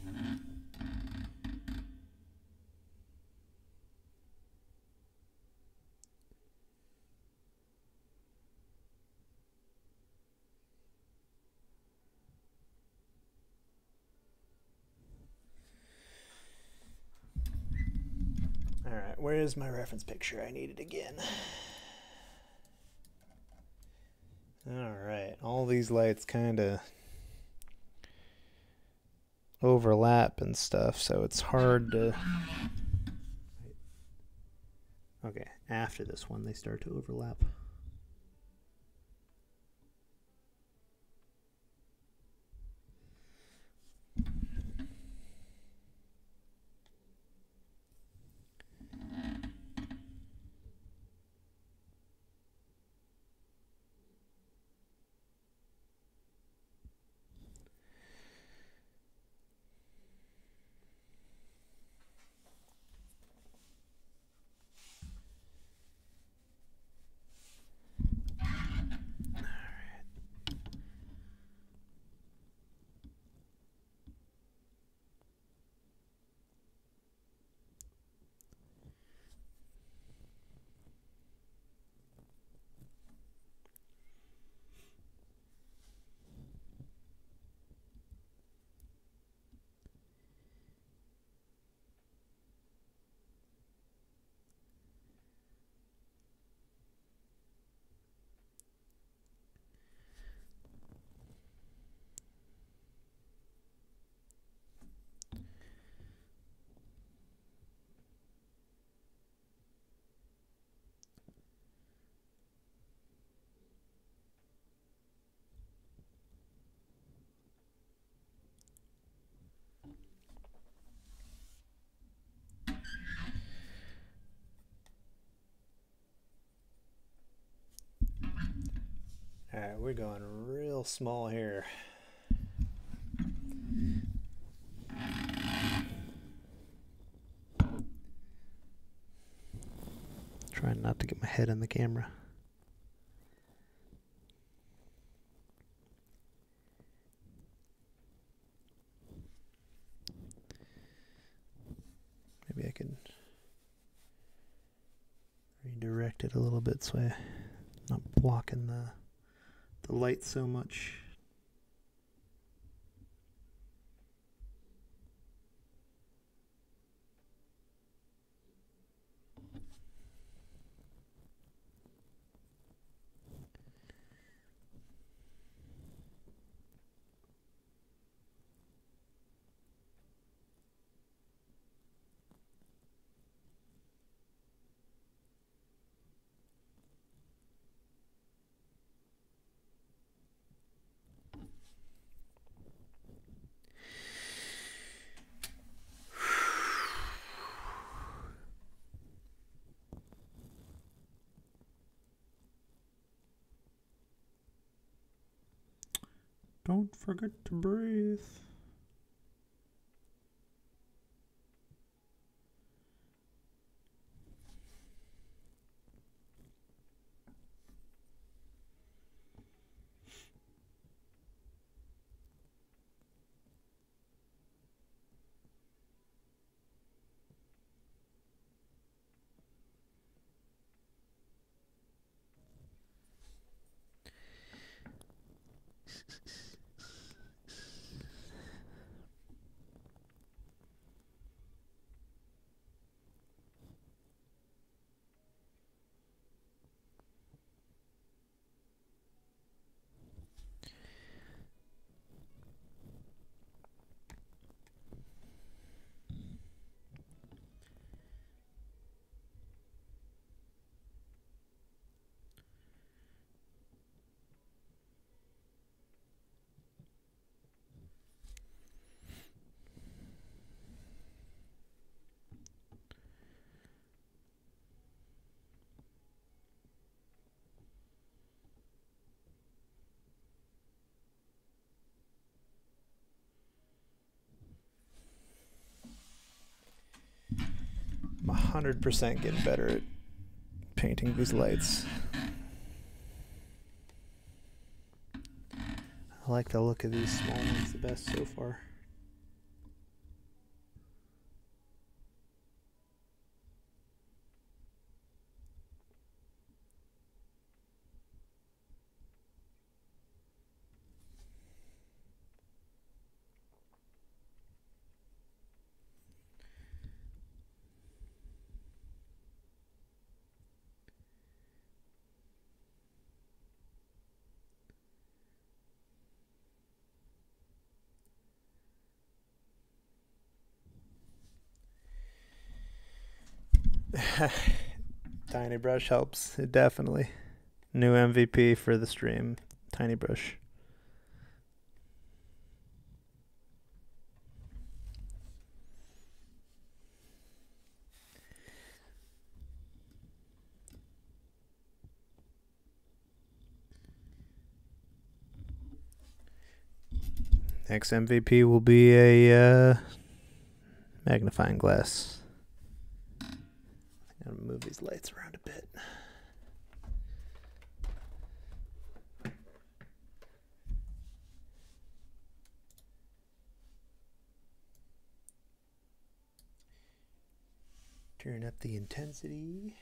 Alright, where is my reference picture? I need it again. Alright, all these lights kind of overlap and stuff, so it's hard to... Okay, after this one they start to overlap. Alright, we're going real small here. Trying not to get my head in the camera. Maybe I can it a little bit so I'm not blocking the the light so much. Don't forget to breathe. I'm one hundred percent getting better at painting these lights. I like the look of these small ones the best so far. Tiny brush helps, it definitely. New M V P for the stream, tiny brush. Next M V P will be a uh, magnifying glass. I'm gonna move these lights around a bit. Turn up the intensity.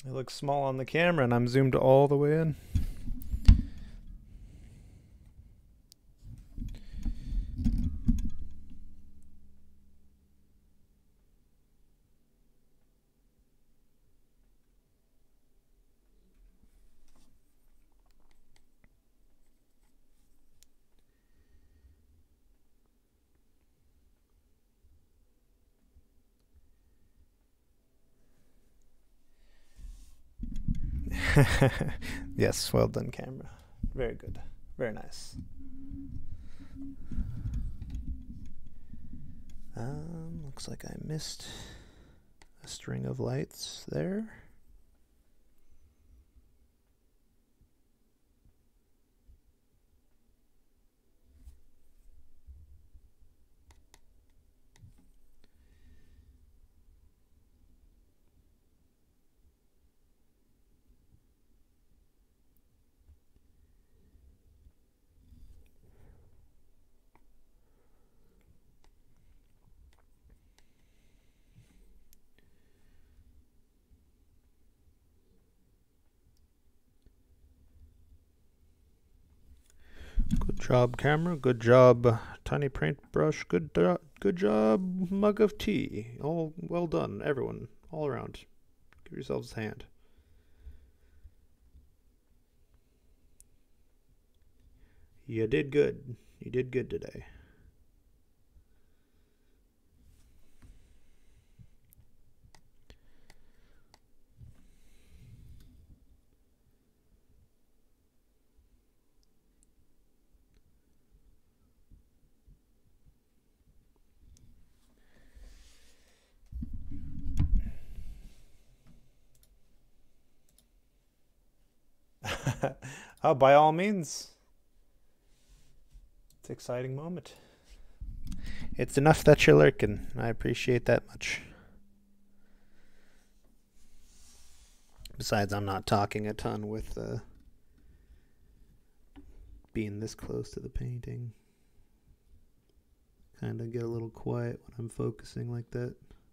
It looks small on the camera and I'm zoomed all the way in. Yes, well done, camera. Very good. Very nice. Um, looks like I missed a string of lights there. Good job, camera. Good job, tiny paintbrush. Good, do- good job, mug of tea. All well done, everyone, all around. Give yourselves a hand. You did good. You did good today. Oh, by all means. It's an exciting moment. It's enough that you're lurking. I appreciate that much. Besides, I'm not talking a ton with uh, being this close to the painting. Kind of get a little quiet when I'm focusing like that.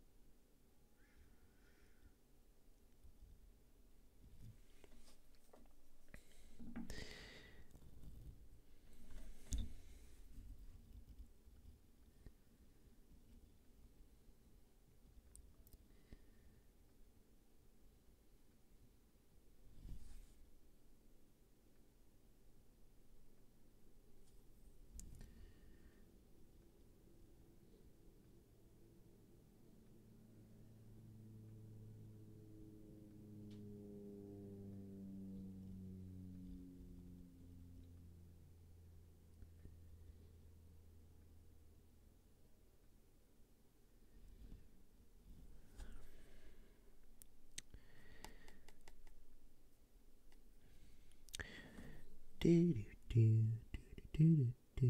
Do, do, do, do, do, do.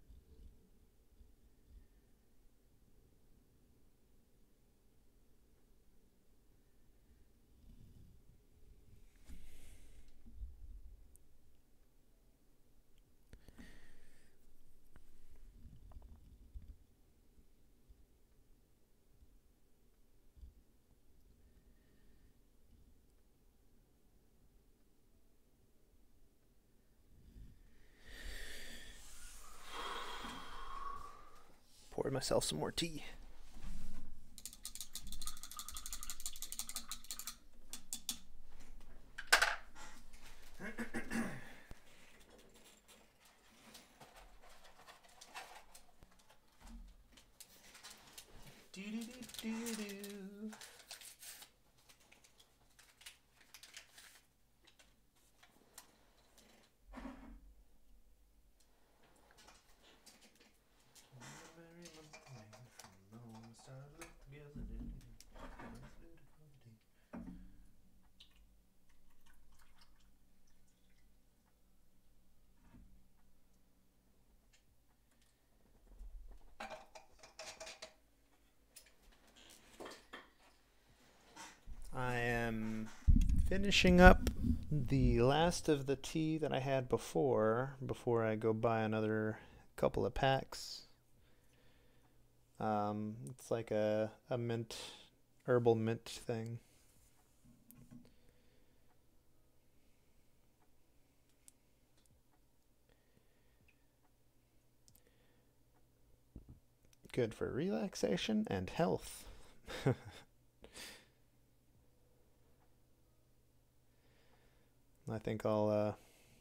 Pour myself some more tea. Do, do, do, do, do. I am finishing up the last of the tea that I had before, before I go buy another couple of packs. Um, it's like a, a mint, herbal mint thing. Good for relaxation and health. I think I'll uh,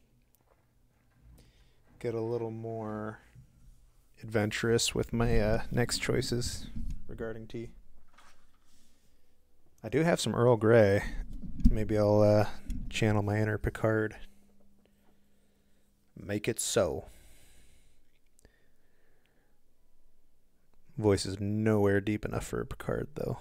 get a little more adventurous with my uh, next choices regarding tea. I do have some Earl Grey. Maybe I'll uh, channel my inner Picard. Make it so. Voice is nowhere deep enough for a Picard, though.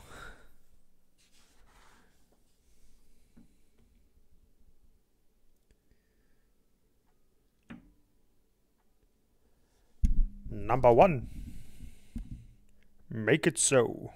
Number one. Make it so.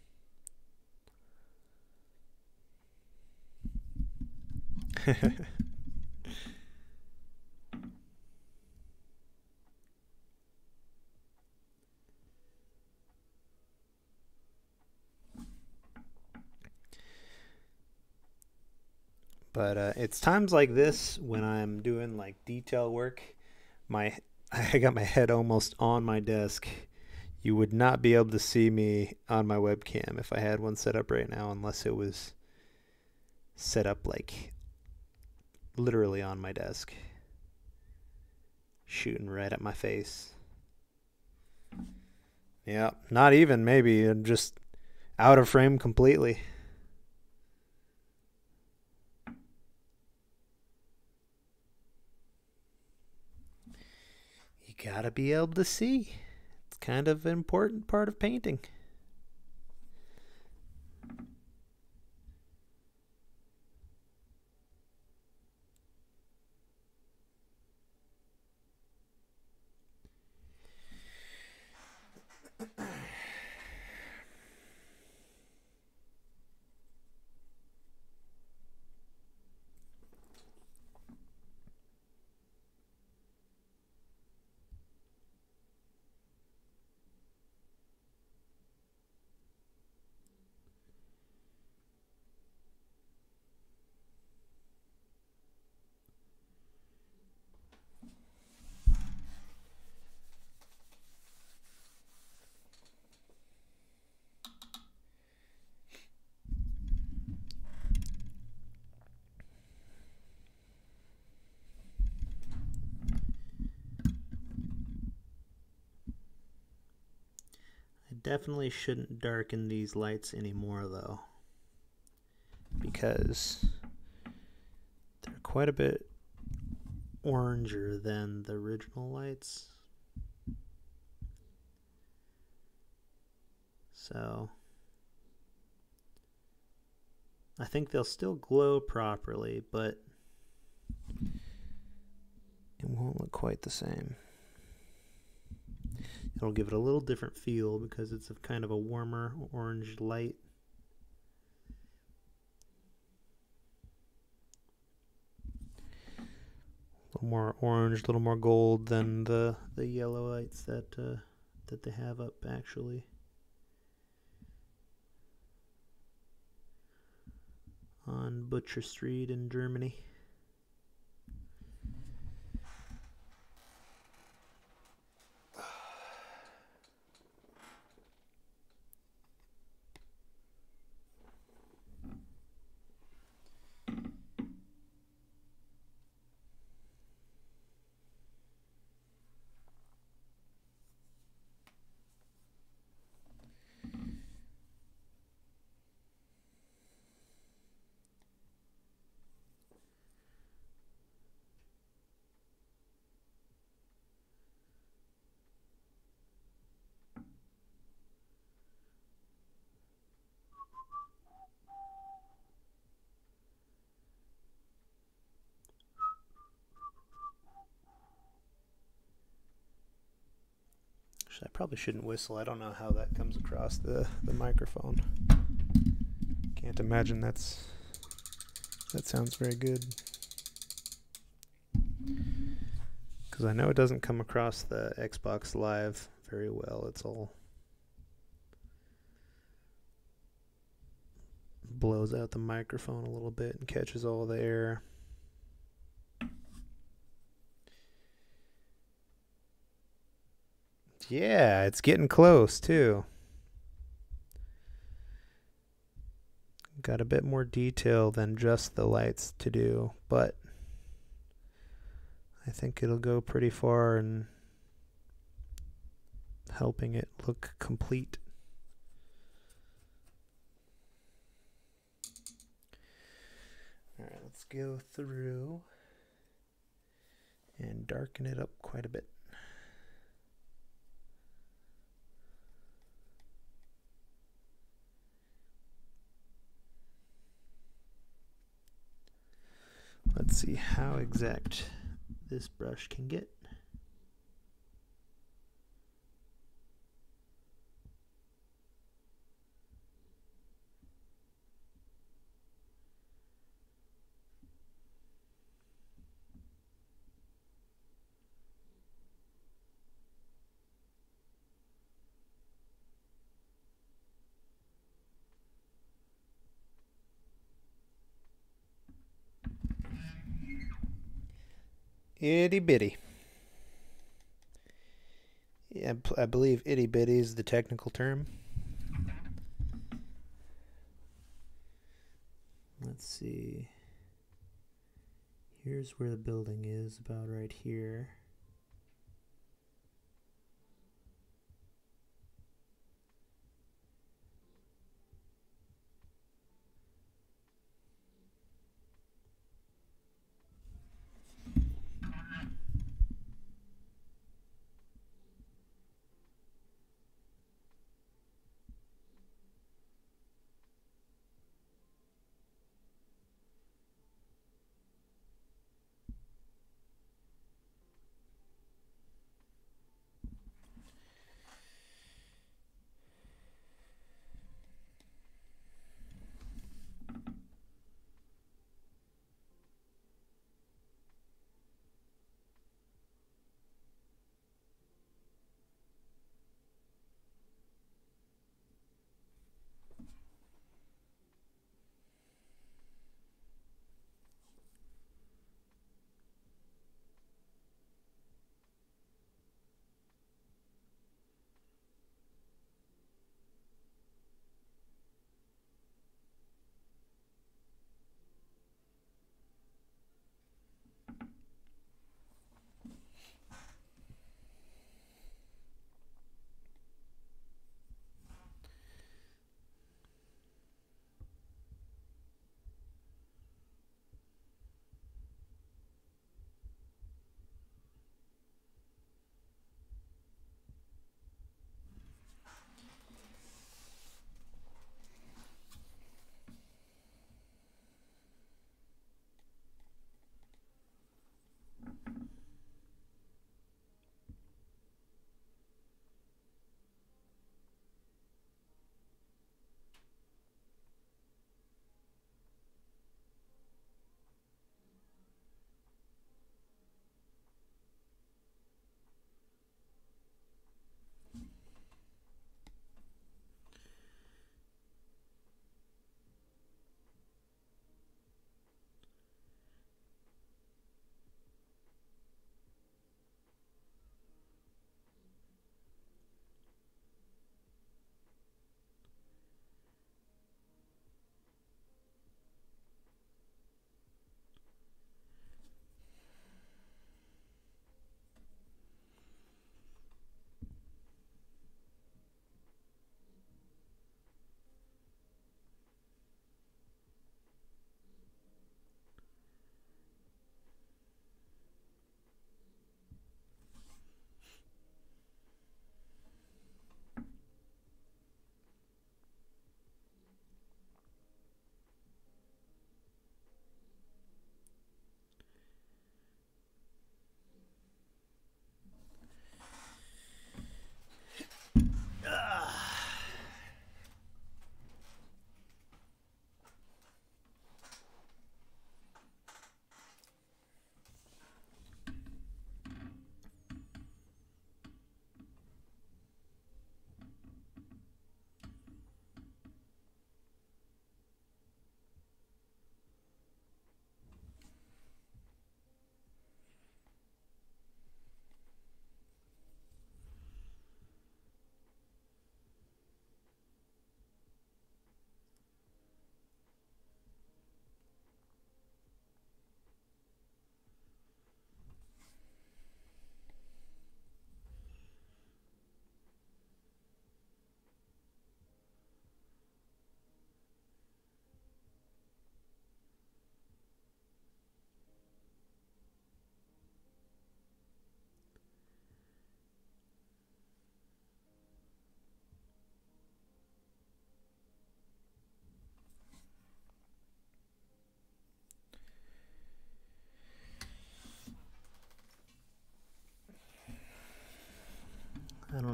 But uh, it's times like this when I'm doing like detail work. My I got my head almost on my desk. You would not be able to see me on my webcam if I had one set up right now, unless it was set up like literally on my desk, shooting right at my face. Yeah, not even maybe. I'm just out of frame completely. You gotta be able to see. It's kind of an important part of painting. Definitely shouldn't darken these lights anymore though, because they're quite a bit oranger than the original lights. So I think they'll still glow properly, but it won't look quite the same. It'll give it a little different feel because it's a kind of a warmer orange light. A little more orange, a little more gold than the the yellow lights that uh, that they have up actually. On Butcher Street in Germany. I probably shouldn't whistle. I don't know how that comes across the, the microphone. Can't imagine that's that sounds very good. Because I know it doesn't come across the Xbox Live very well. It's all blows out the microphone a little bit and catches all the air. Yeah, it's getting close too. Got a bit more detail than just the lights to do, but I think it'll go pretty far in helping it look complete. All right, let's go through and darken it up quite a bit. Let's see how exact this brush can get. Itty bitty. Yeah, I believe itty bitty is the technical term. Let's see. Here's where the building is, about right here.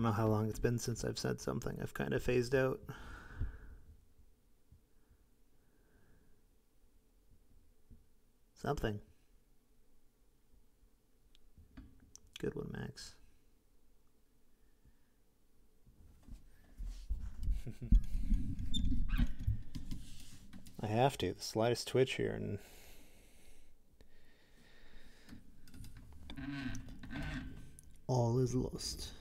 know how long it's been since I've said something. I've kind of phased out. Something. Good one, Max. I have to. The slightest twitch here and all is lost.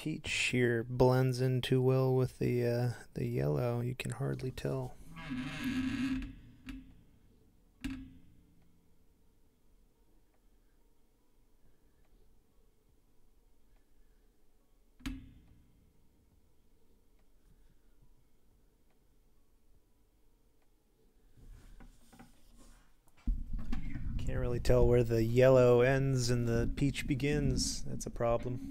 peach here blends in too well with the uh, the yellow. You can hardly tell. Can't really tell where the yellow ends and the peach begins. That's a problem.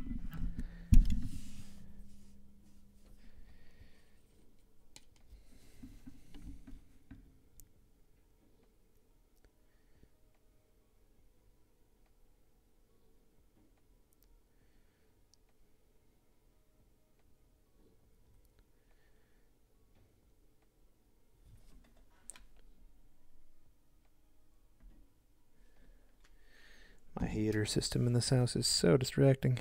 My heater system in this house is so distracting.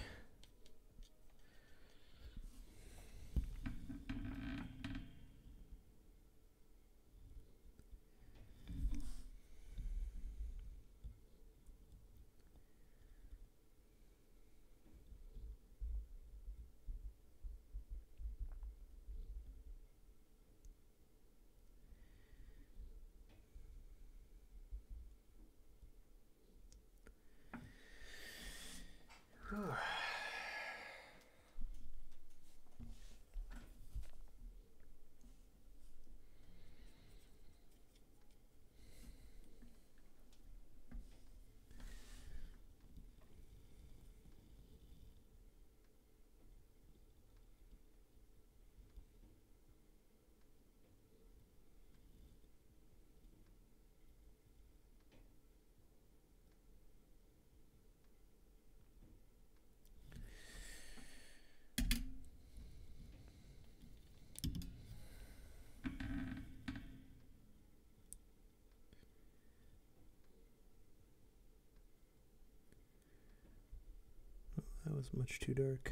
That was much too dark.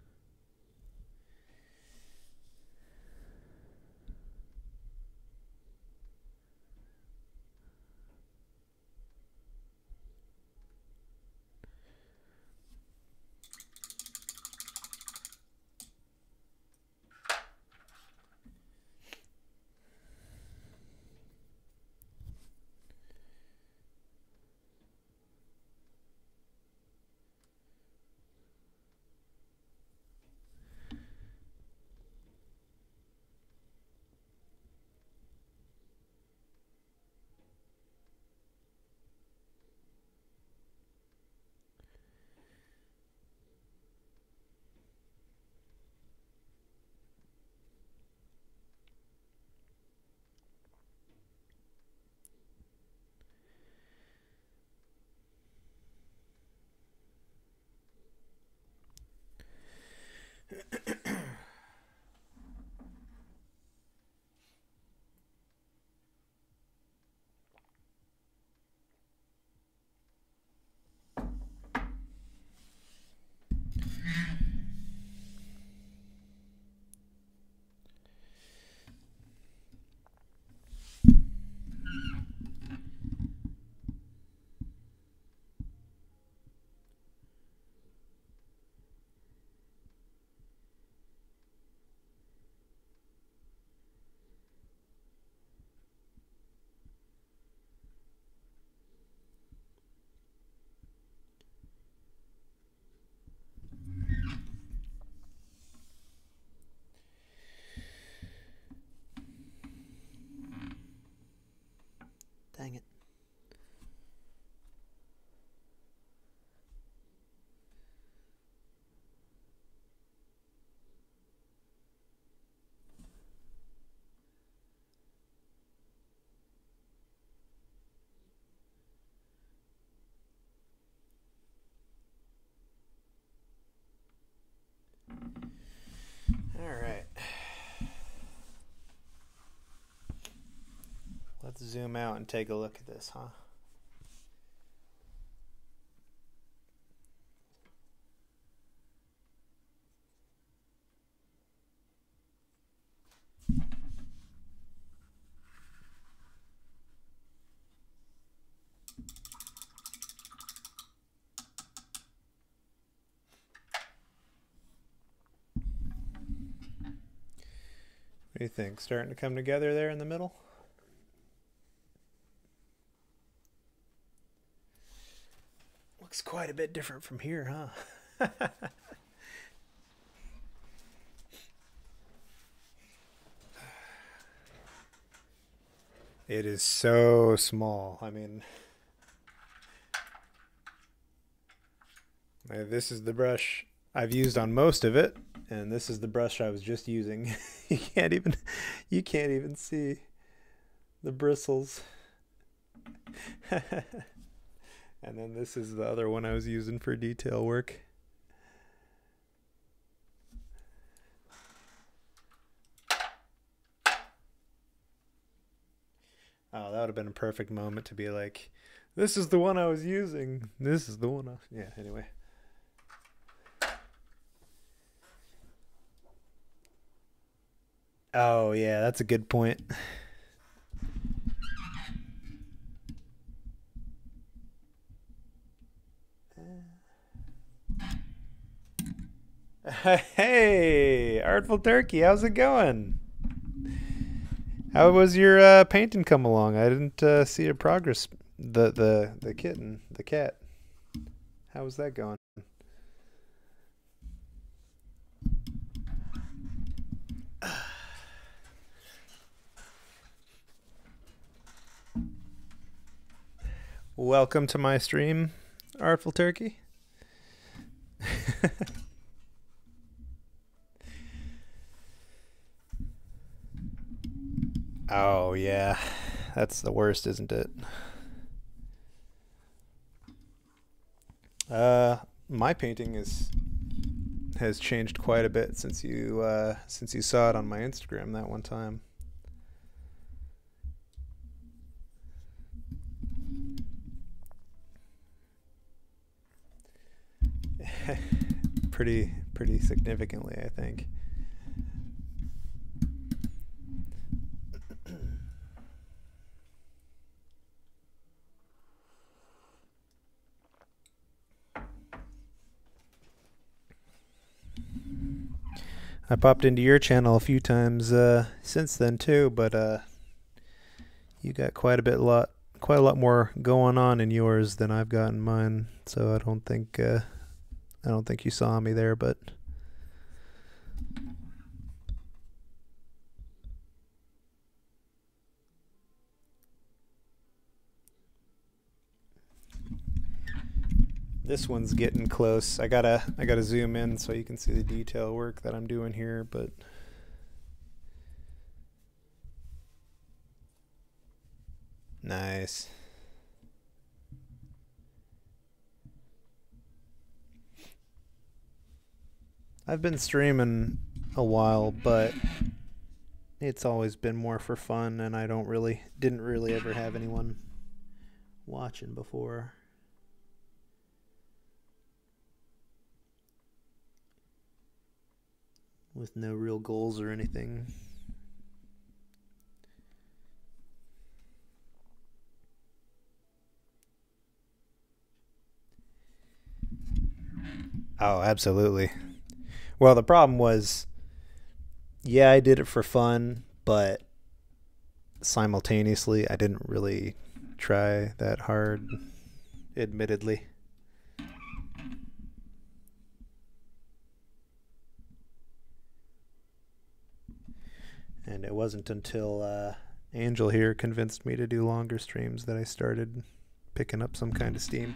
Dang it. All right. Let's zoom out and take a look at this, huh? What do you think? Starting to come together there in the middle? Looks quite a bit different from here, huh? It is so small. I mean, uh, this is the brush I've used on most of it, and this is the brush I was just using. you can't even you can't even see the bristles. And then this is the other one I was using for detail work. Oh, that would have been a perfect moment to be like, this is the one I was using. This is the one I... Yeah, anyway. Oh, yeah, that's a good point. Hey, Artful Turkey, how's it going? How was your uh, painting come along? I didn't uh, see your progress. The the the kitten, the cat. How was that going? Welcome to my stream, Artful Turkey. Oh yeah, that's the worst, isn't it? Uh, my painting is has changed quite a bit since you uh, since you saw it on my Instagram that one time. pretty pretty significantly, I think. I popped into your channel a few times uh, since then too, but uh, you got quite a bit lot quite a lot more going on in yours than I've got in mine. So I don't think uh, I don't think you saw me there, but this one's getting close. I gotta I gotta zoom in so you can see the detail work that I'm doing here, but nice. I've been streaming a while, but it's always been more for fun, and I don't really didn't really ever have anyone watching before. With no real goals or anything. Oh, absolutely. Well, the problem was, yeah, I did it for fun, but simultaneously, I didn't really try that hard, admittedly. And it wasn't until uh, Angel here convinced me to do longer streams that I started picking up some kind of steam.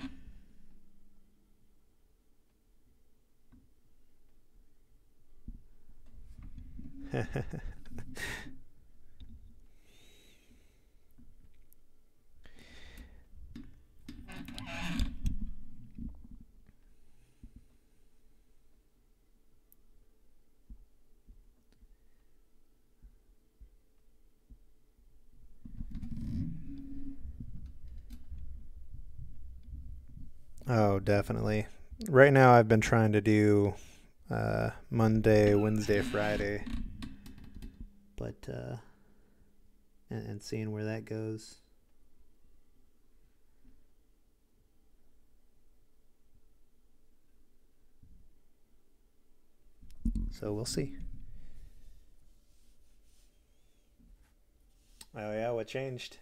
Oh, definitely. Right now I've been trying to do uh, Monday, Wednesday, Friday, but uh, and, and seeing where that goes. So we'll see. What changed?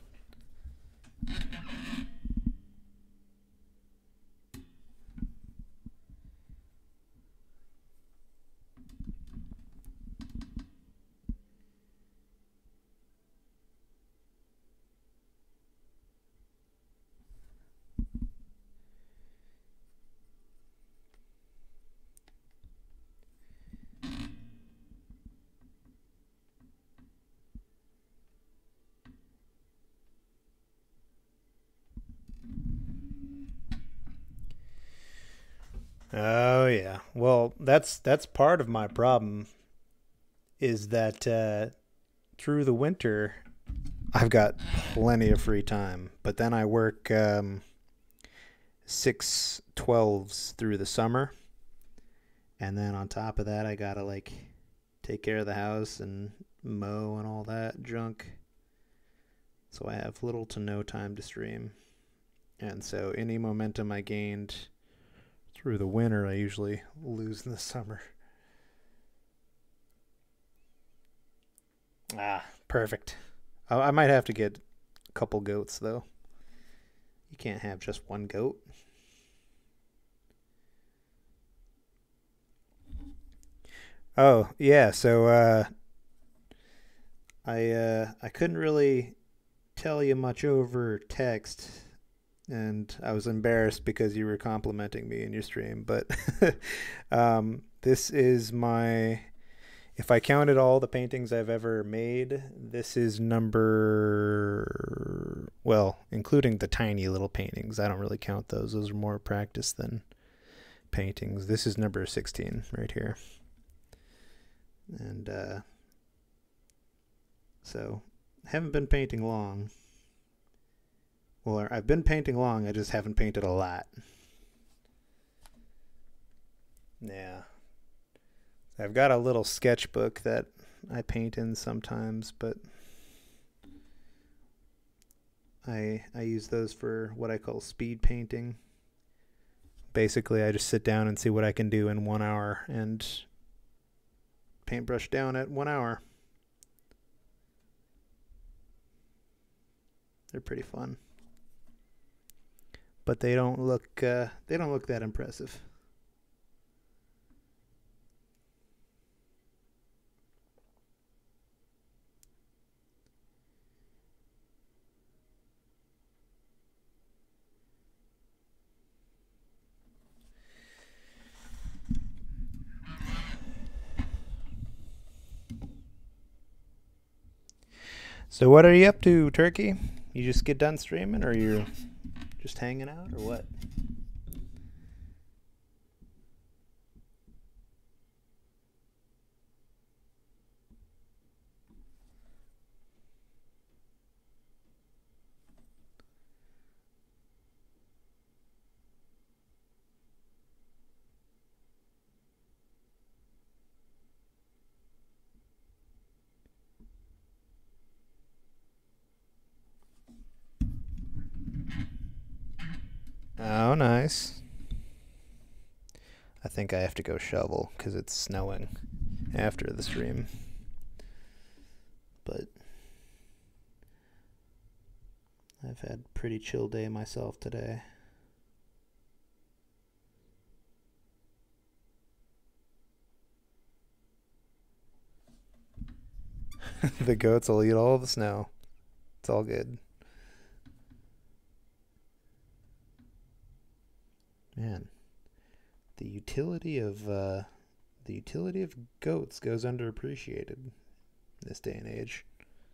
Oh yeah. Well, that's that's part of my problem is that uh, through the winter I've got plenty of free time, but then I work um, six twelves through the summer, and then on top of that, I gotta like take care of the house and mow and all that junk. So I have little to no time to stream, and so any momentum I gained through the winter, I usually lose in the summer. Ah, perfect. I, I might have to get a couple goats though. You can't have just one goat. Oh yeah, so uh, I uh, I couldn't really tell you much over text, and I was embarrassed because you were complimenting me in your stream. But um, this is my, if I counted all the paintings I've ever made, this is number, well, including the tiny little paintings. I don't really count those. Those are more practice than paintings. This is number sixteen right here. And uh, so, haven't been painting long. Well, I've been painting long, I just haven't painted a lot. Yeah. I've got a little sketchbook that I paint in sometimes, but I I use those for what I call speed painting. Basically, I just sit down and see what I can do in one hour and paintbrush down at one hour. They're pretty fun. But they don't look uh, they don't look that impressive. So what are you up to, Turkey? You just get done streaming, or you're just hanging out, or what? Oh, nice. I think I have to go shovel because it's snowing after the stream. But I've had a pretty chill day myself today. The goats will eat all the snow. It's all good. Man, the utility of uh, the utility of goats goes underappreciated in this day and age.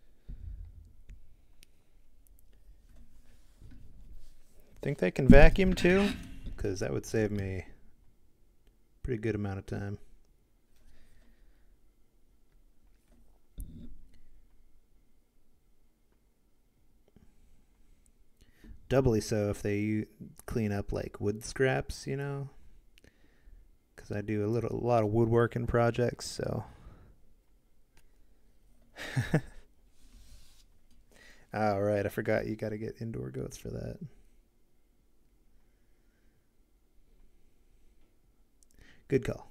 Think they can vacuum too? Because that would save me a pretty good amount of time. Doubly so if they clean up like wood scraps, you know, because I do a little, a lot of woodworking projects. So, all right, I forgot you got to get indoor goats for that. Good call.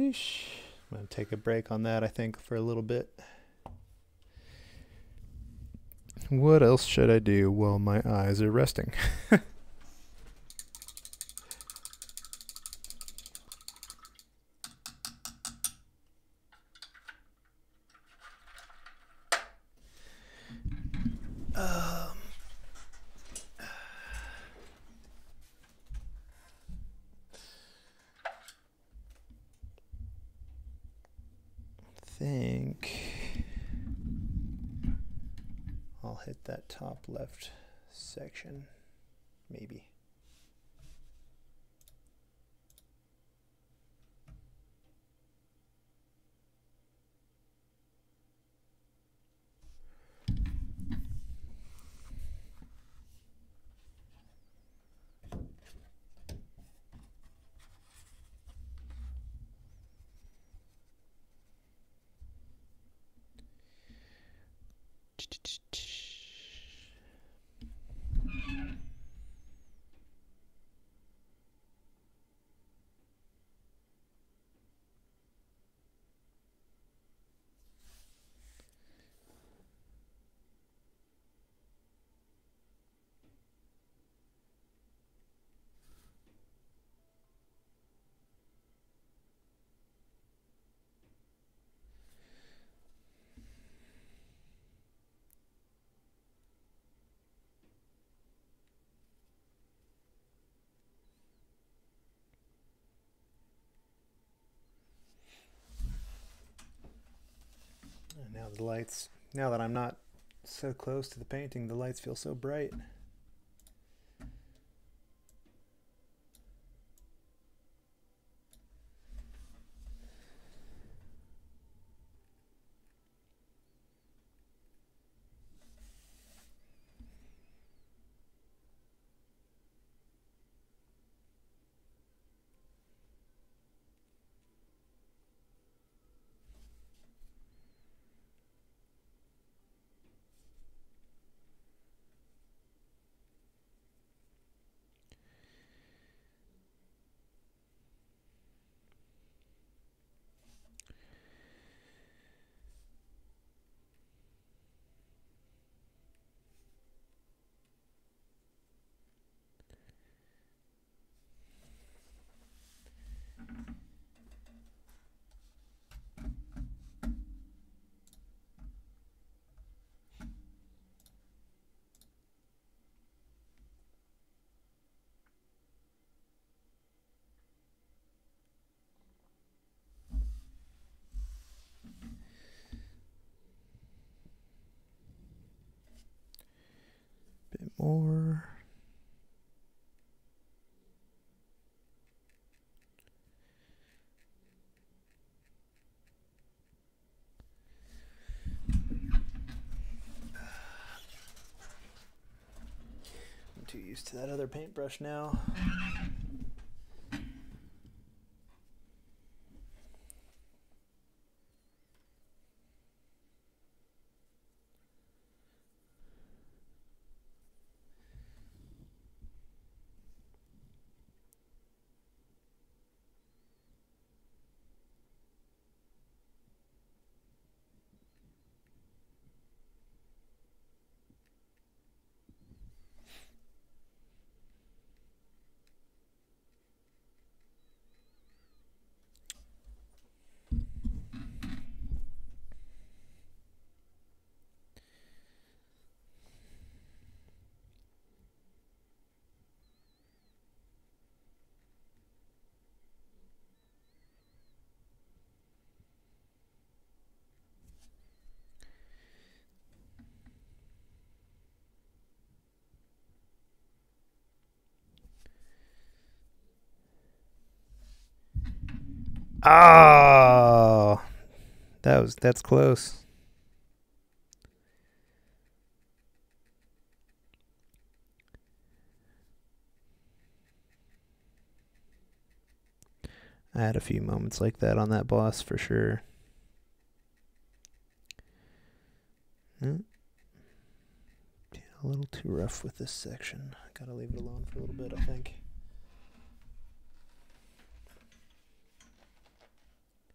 Sheesh. I'm going to take a break on that, I think, for a little bit. What else should I do while my eyes are resting? um, think I'll hit that top left section, maybe. And now the lights, now that I'm not so close to the painting, the lights feel so bright. Bit more. I'm too used to that other paintbrush now. Oh, that was that's close. I had a few moments like that on that boss for sure. Mm. Yeah, a little too rough with this section. Gotta leave it alone for a little bit, I think.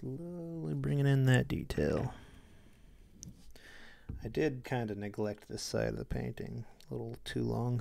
Slowly bringing in that detail. I did kind of neglect this side of the painting a little too long.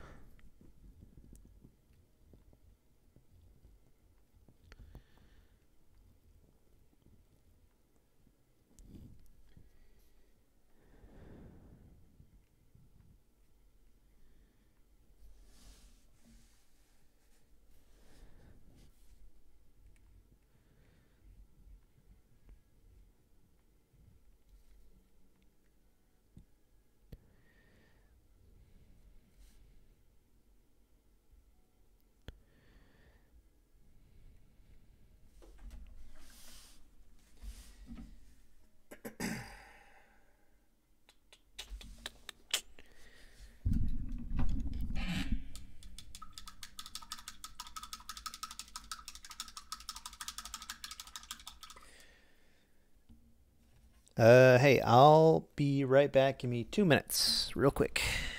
Uh, hey, I'll be right back. Give me two minutes, real quick.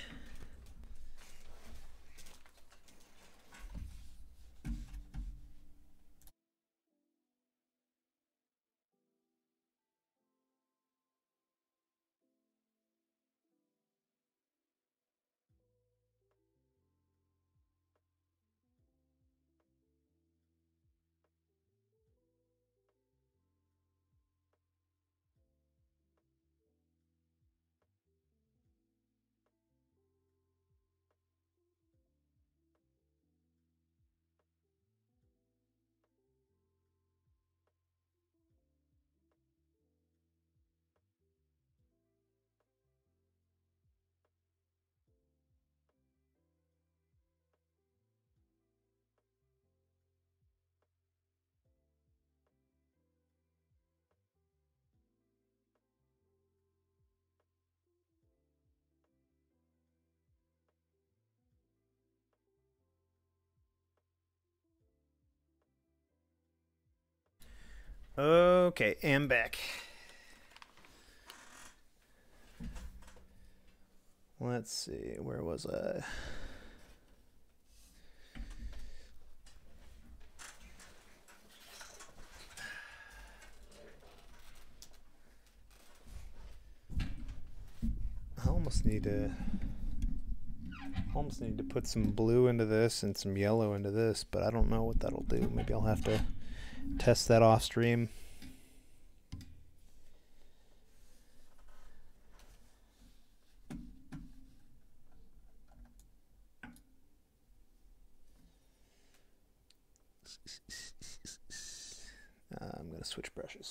Okay, am back. Let's see, where was I? I almost need to almost need to put some blue into this and some yellow into this, but I don't know what that'll do. Maybe I'll have to test that off stream. Uh, I'm going to switch brushes.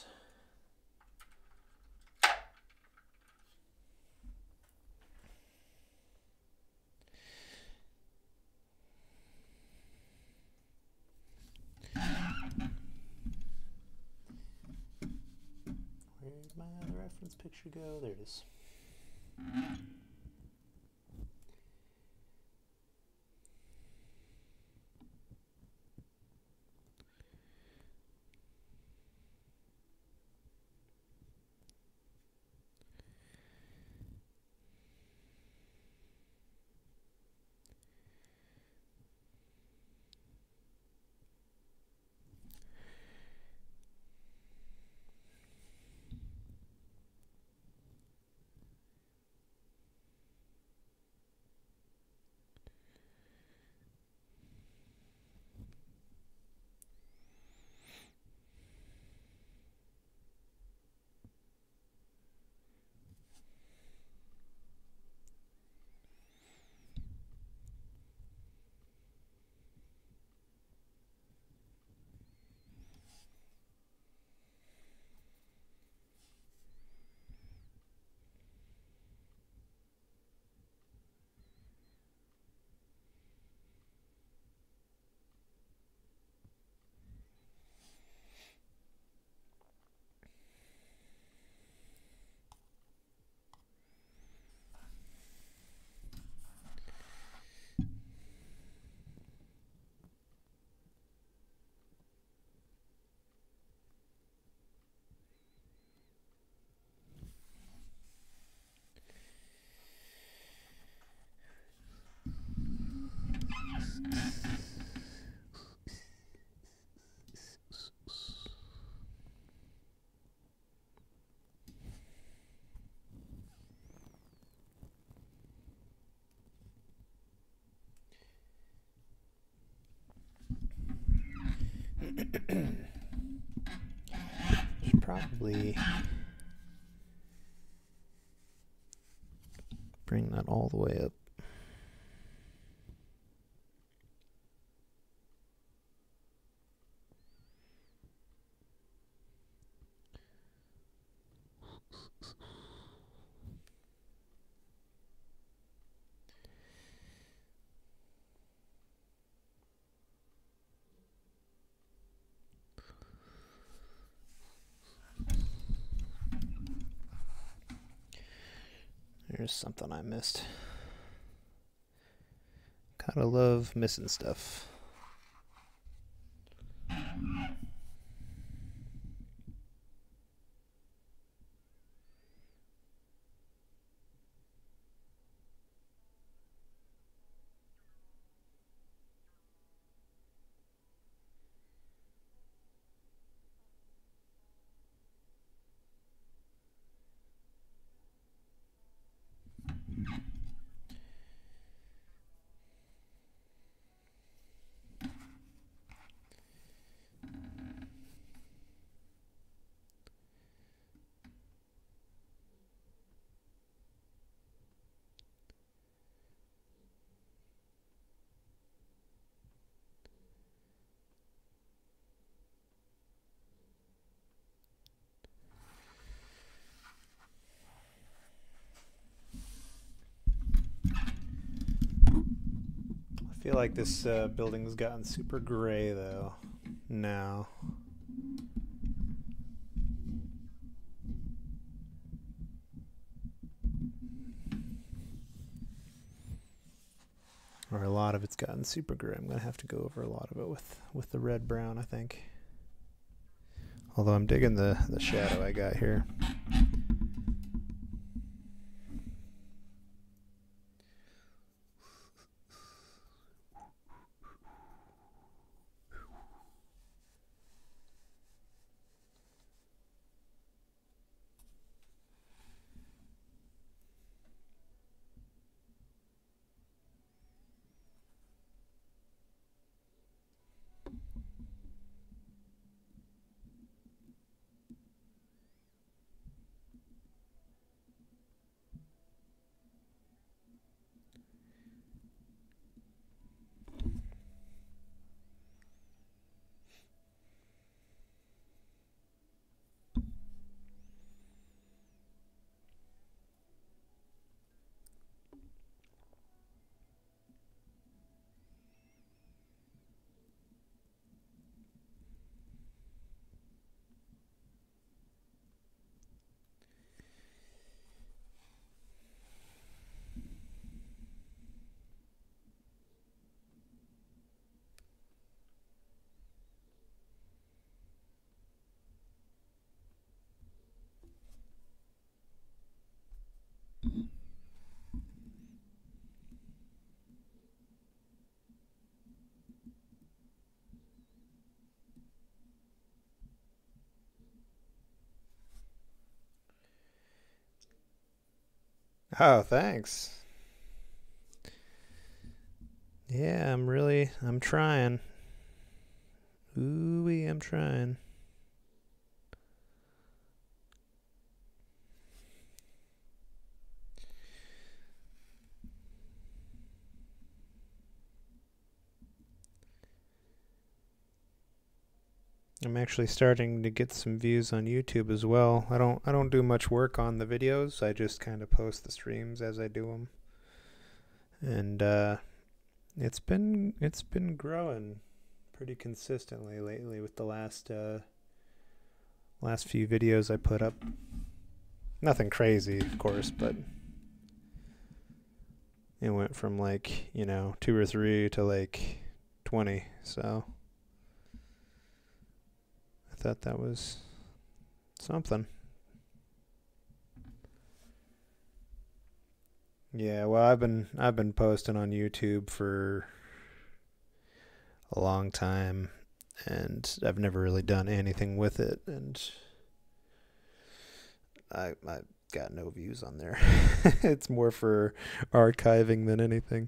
Where'd my other reference picture go? There it is. probably bring that all the way up. There's something I missed. Gotta love missing stuff. I feel like this uh, building's gotten super gray though now. Or a lot of it's gotten super gray. I'm gonna have to go over a lot of it with with the red brown, I think. Although I'm digging the the shadow I got here. Oh, thanks. Yeah, I'm really, I'm trying. Ooh, I'm trying. I'm actually starting to get some views on YouTube as well. I don't I don't do much work on the videos. I just kind of post the streams as I do them. And uh, it's been it's been growing pretty consistently lately with the last uh, last few videos I put up. Nothing crazy, of course, but it went from like, you know, two or three to like twenty. So I thought that was something. Yeah, well, I've been I've been posting on YouTube for a long time, and I've never really done anything with it, and I I got no views on there. It's more for archiving than anything.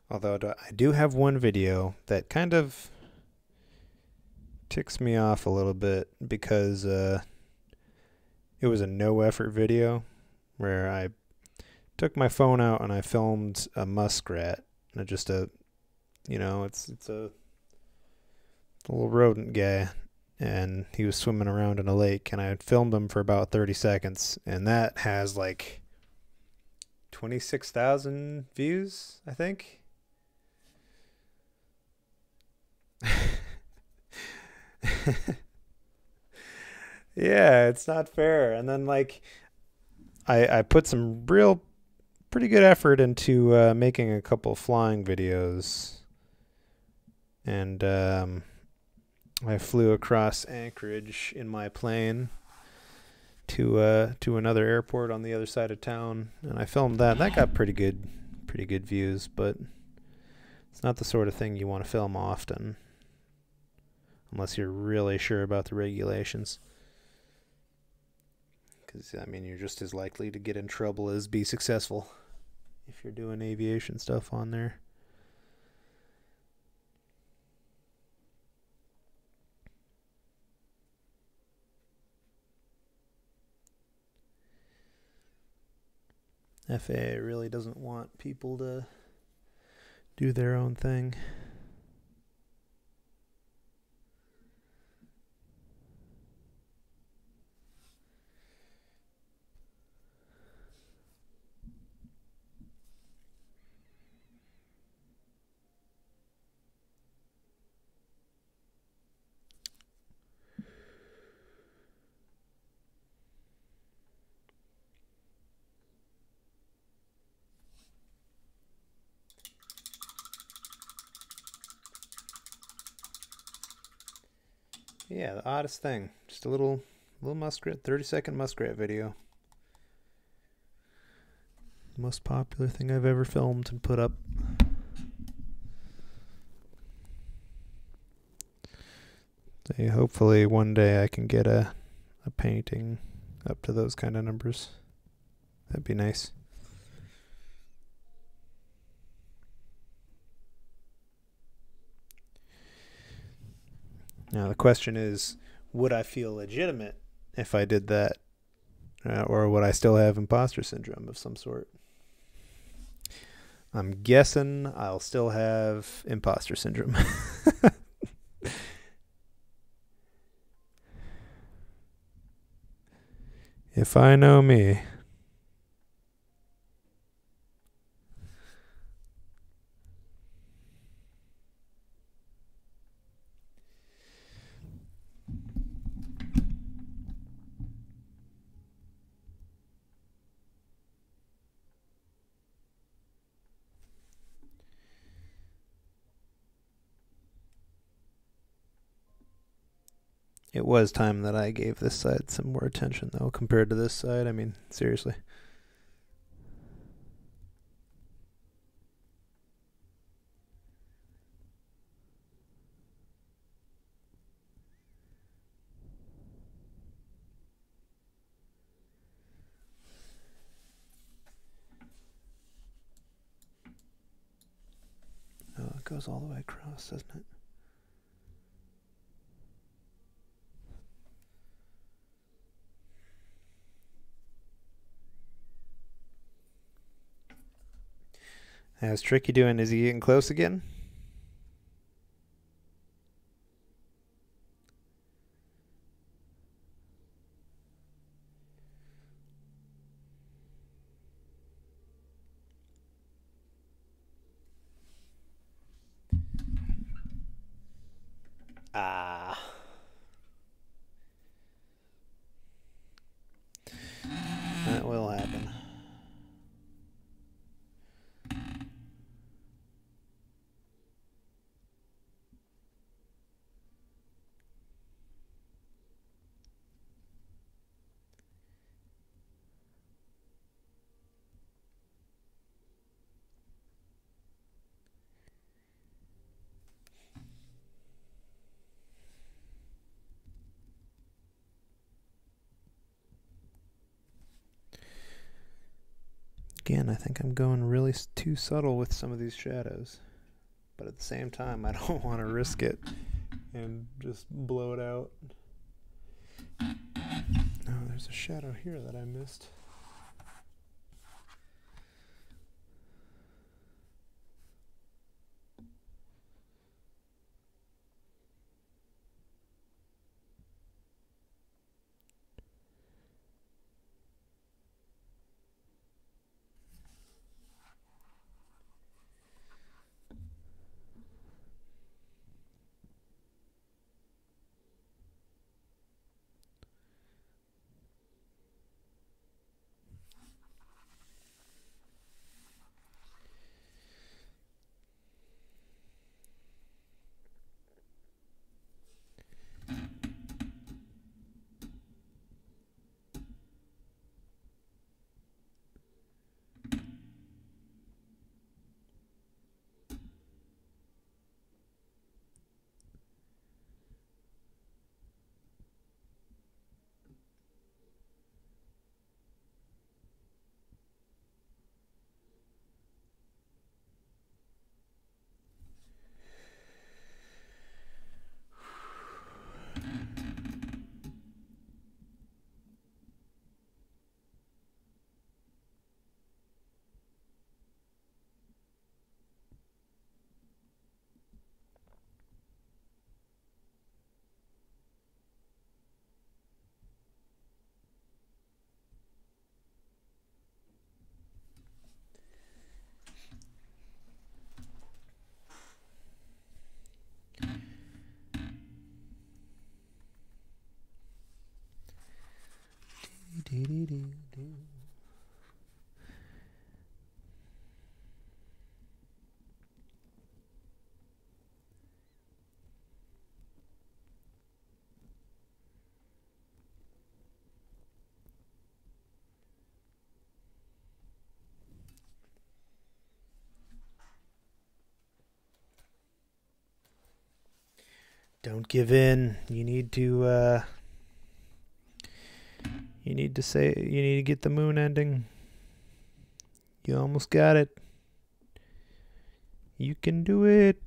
Although I do have one video that kind of ticks me off a little bit because uh, it was a no effort video where I took my phone out and I filmed a muskrat. Just a, you know, it's it's a little rodent guy, and he was swimming around in a lake, and I filmed him for about thirty seconds, and that has like twenty-six thousand views, I think. Yeah, it's not fair. And then like I I put some real pretty good effort into uh, making a couple flying videos, and um, I flew across Anchorage in my plane to uh, to another airport on the other side of town, and I filmed that. That got pretty good, pretty good views, but it's not the sort of thing you want to film often, unless you're really sure about the regulations. Because, I mean, you're just as likely to get in trouble as be successful if you're doing aviation stuff on there. F A A really doesn't want people to do their own thing. Yeah, the oddest thing. Just a little little muskrat, thirty second muskrat video. The most popular thing I've ever filmed and put up. So hopefully one day I can get a, a painting up to those kind of numbers. That'd be nice. Now the question is, would I feel legitimate if I did that? Uh, or would I still have imposter syndrome of some sort? I'm guessing I'll still have imposter syndrome. If I know me. It was time that I gave this side some more attention, though, compared to this side. I mean, seriously. Oh, it goes all the way across, doesn't it? How's Tricky doing? Is he getting close again? Ah. That will happen. Again, I think I'm going really s- too subtle with some of these shadows. But at the same time, I don't want to risk it and just blow it out. Oh, there's a shadow here that I missed. Don't give in. You need to uh you need to say you need to get the moon ending. You almost got it. You can do it.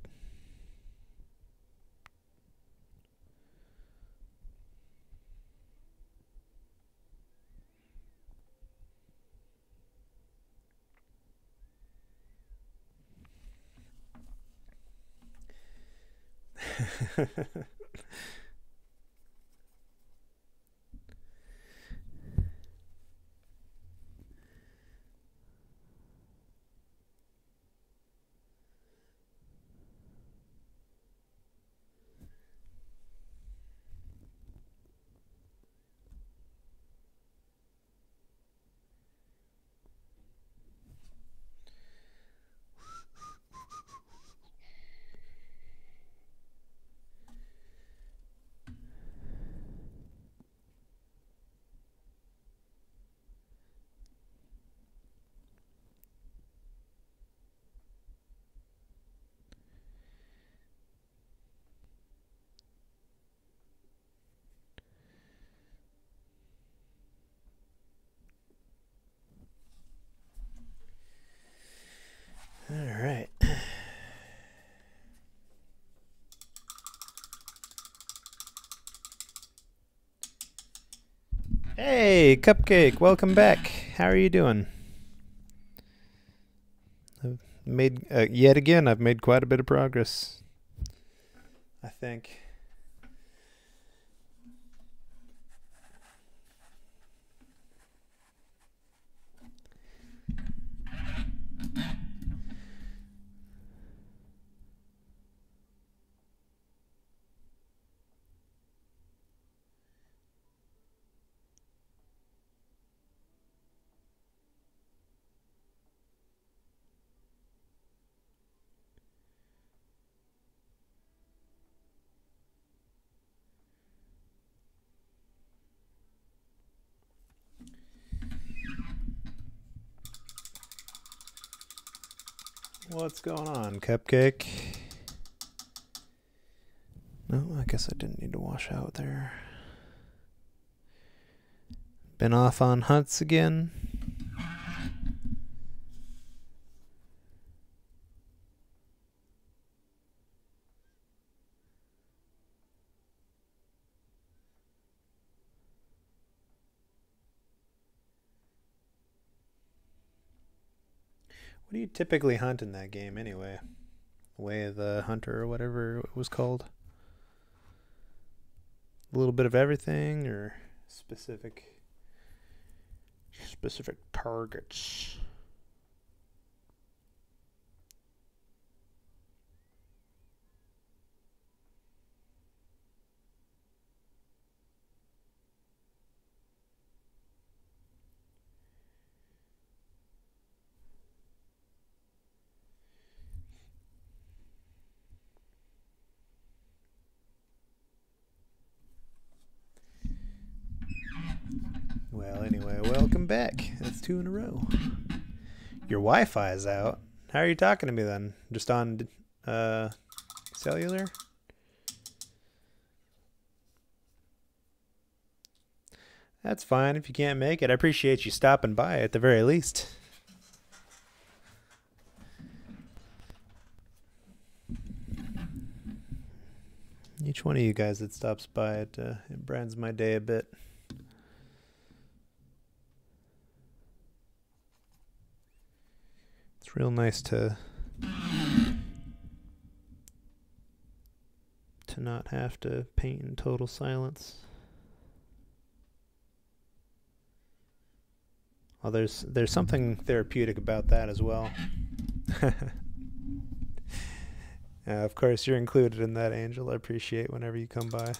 All right. Hey, Cupcake, welcome back. How are you doing? I've made uh, yet again. I've made quite a bit of progress, I think. What's going on, Cupcake? No, I guess I didn't need to wash out there. Been off on hunts again? What do you typically hunt in that game anyway? Way of the Hunter or whatever it was called. A little bit of everything or specific specific targets. Well, anyway, welcome back. That's two in a row. Your Wi-Fi is out. How are you talking to me then? Just on uh, cellular? That's fine if you can't make it. I appreciate you stopping by at the very least. Each one of you guys that stops by, it, uh, it brightens my day a bit. It's real nice to to not have to paint in total silence. Well, there's there's something therapeutic about that as well. uh, of course, you're included in that, Angel. I appreciate whenever you come by.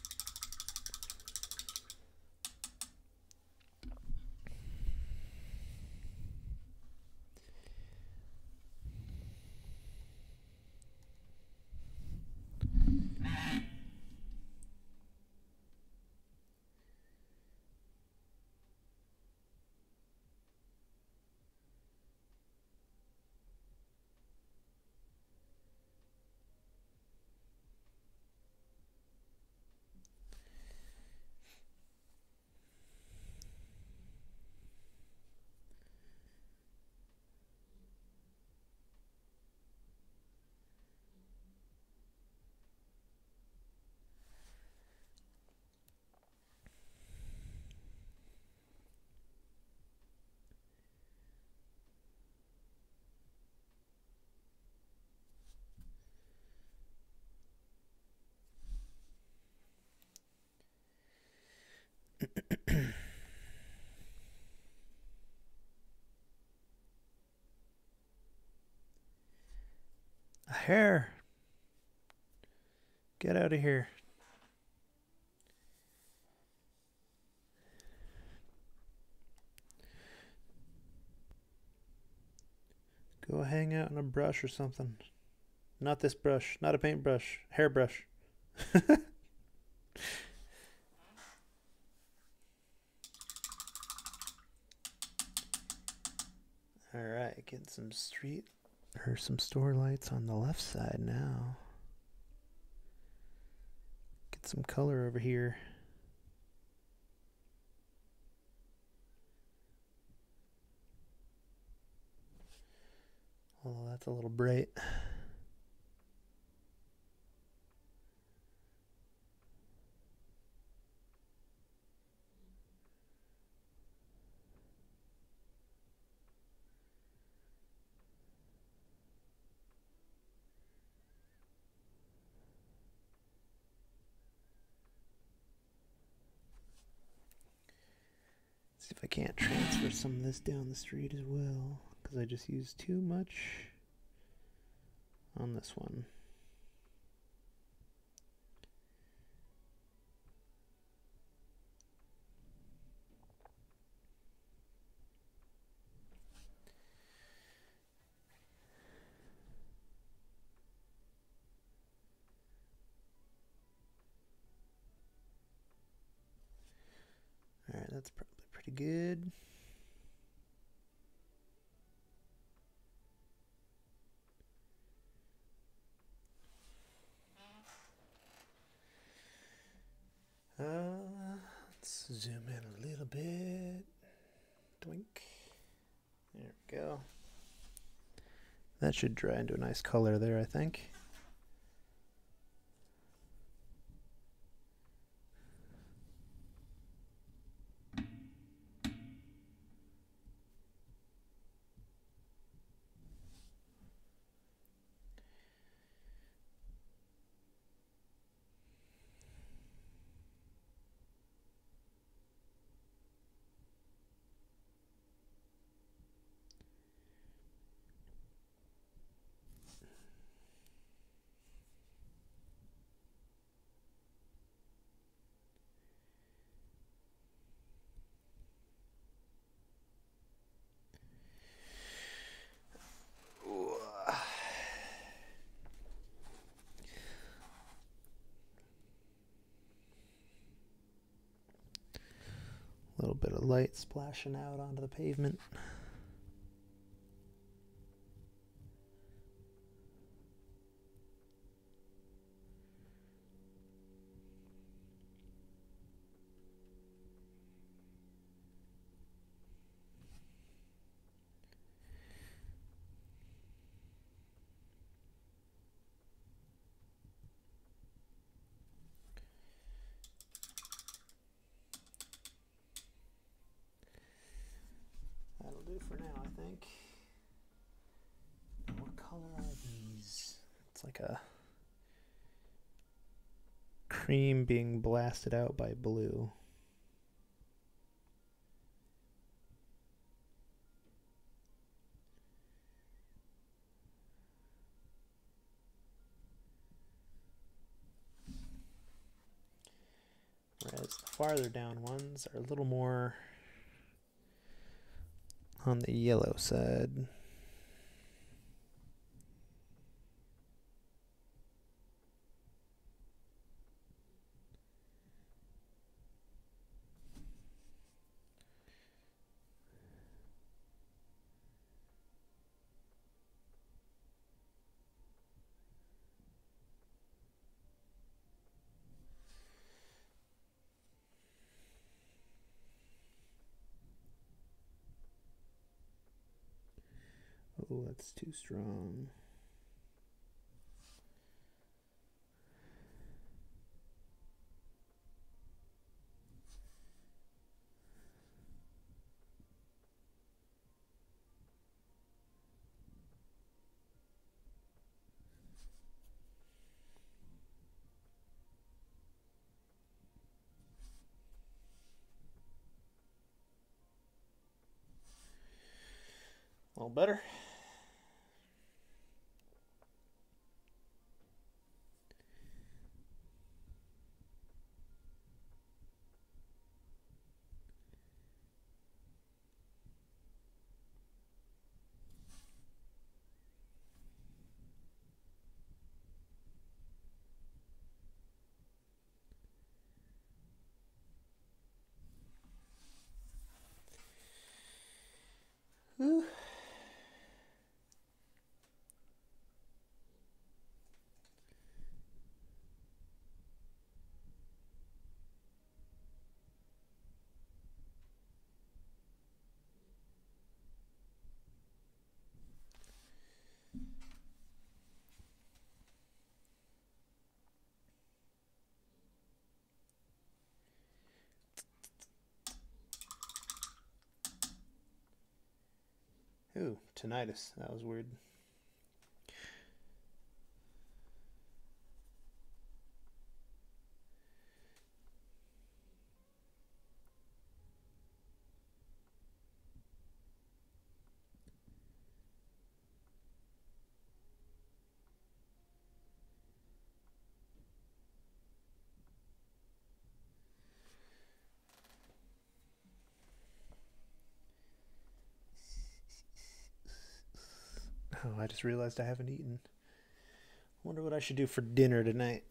A hair. Get out of here. Go hang out in a brush or something. Not this brush. Not a paintbrush. Hairbrush. Alright, getting some street or some store lights on the left side now. Get some color over here. Although that's a little bright. See if I can't transfer some of this down the street as well, because I just used too much on this one. Alright, that's probably pretty good. Uh, let's zoom in a little bit. Doink. There we go. That should dry into a nice color there, I think. little bit of light splashing out onto the pavement. That'll do for now, I think. What color are these? It's like a cream being blasted out by blue. Whereas the farther down ones are a little more on the yellow side. Oh, that's too strong. A little better. Ooh. Ooh, tinnitus. That was weird. Oh, I just realized I haven't eaten. Wonder what I should do for dinner tonight.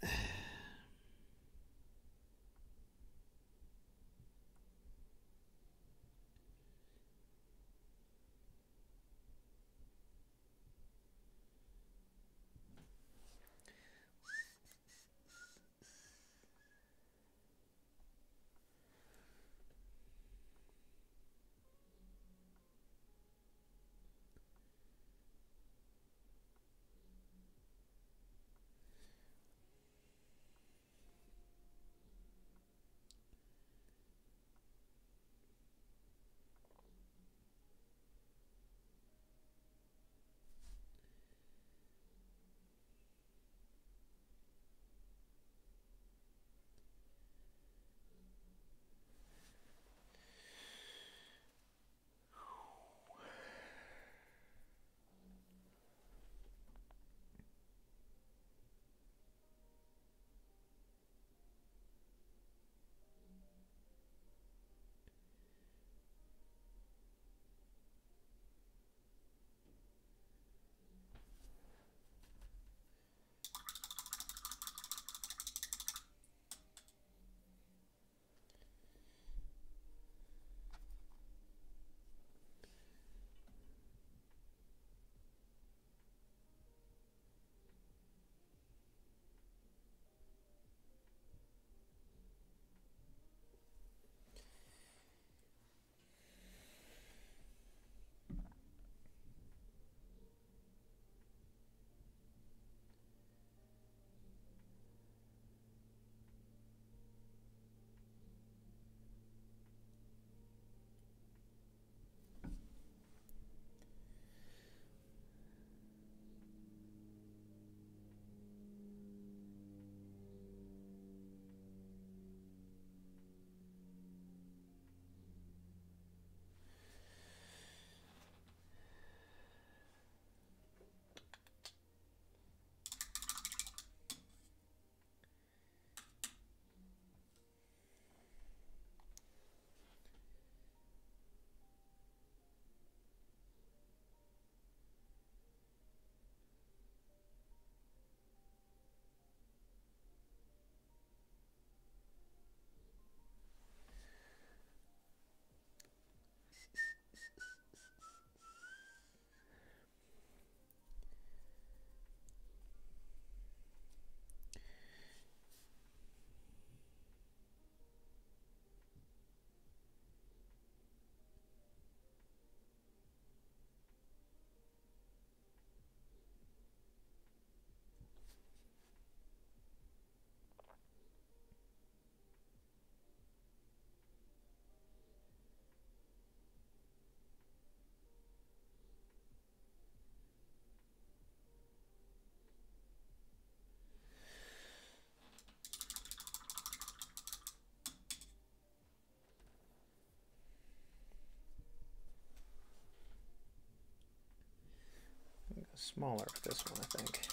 smaller for this one, I think.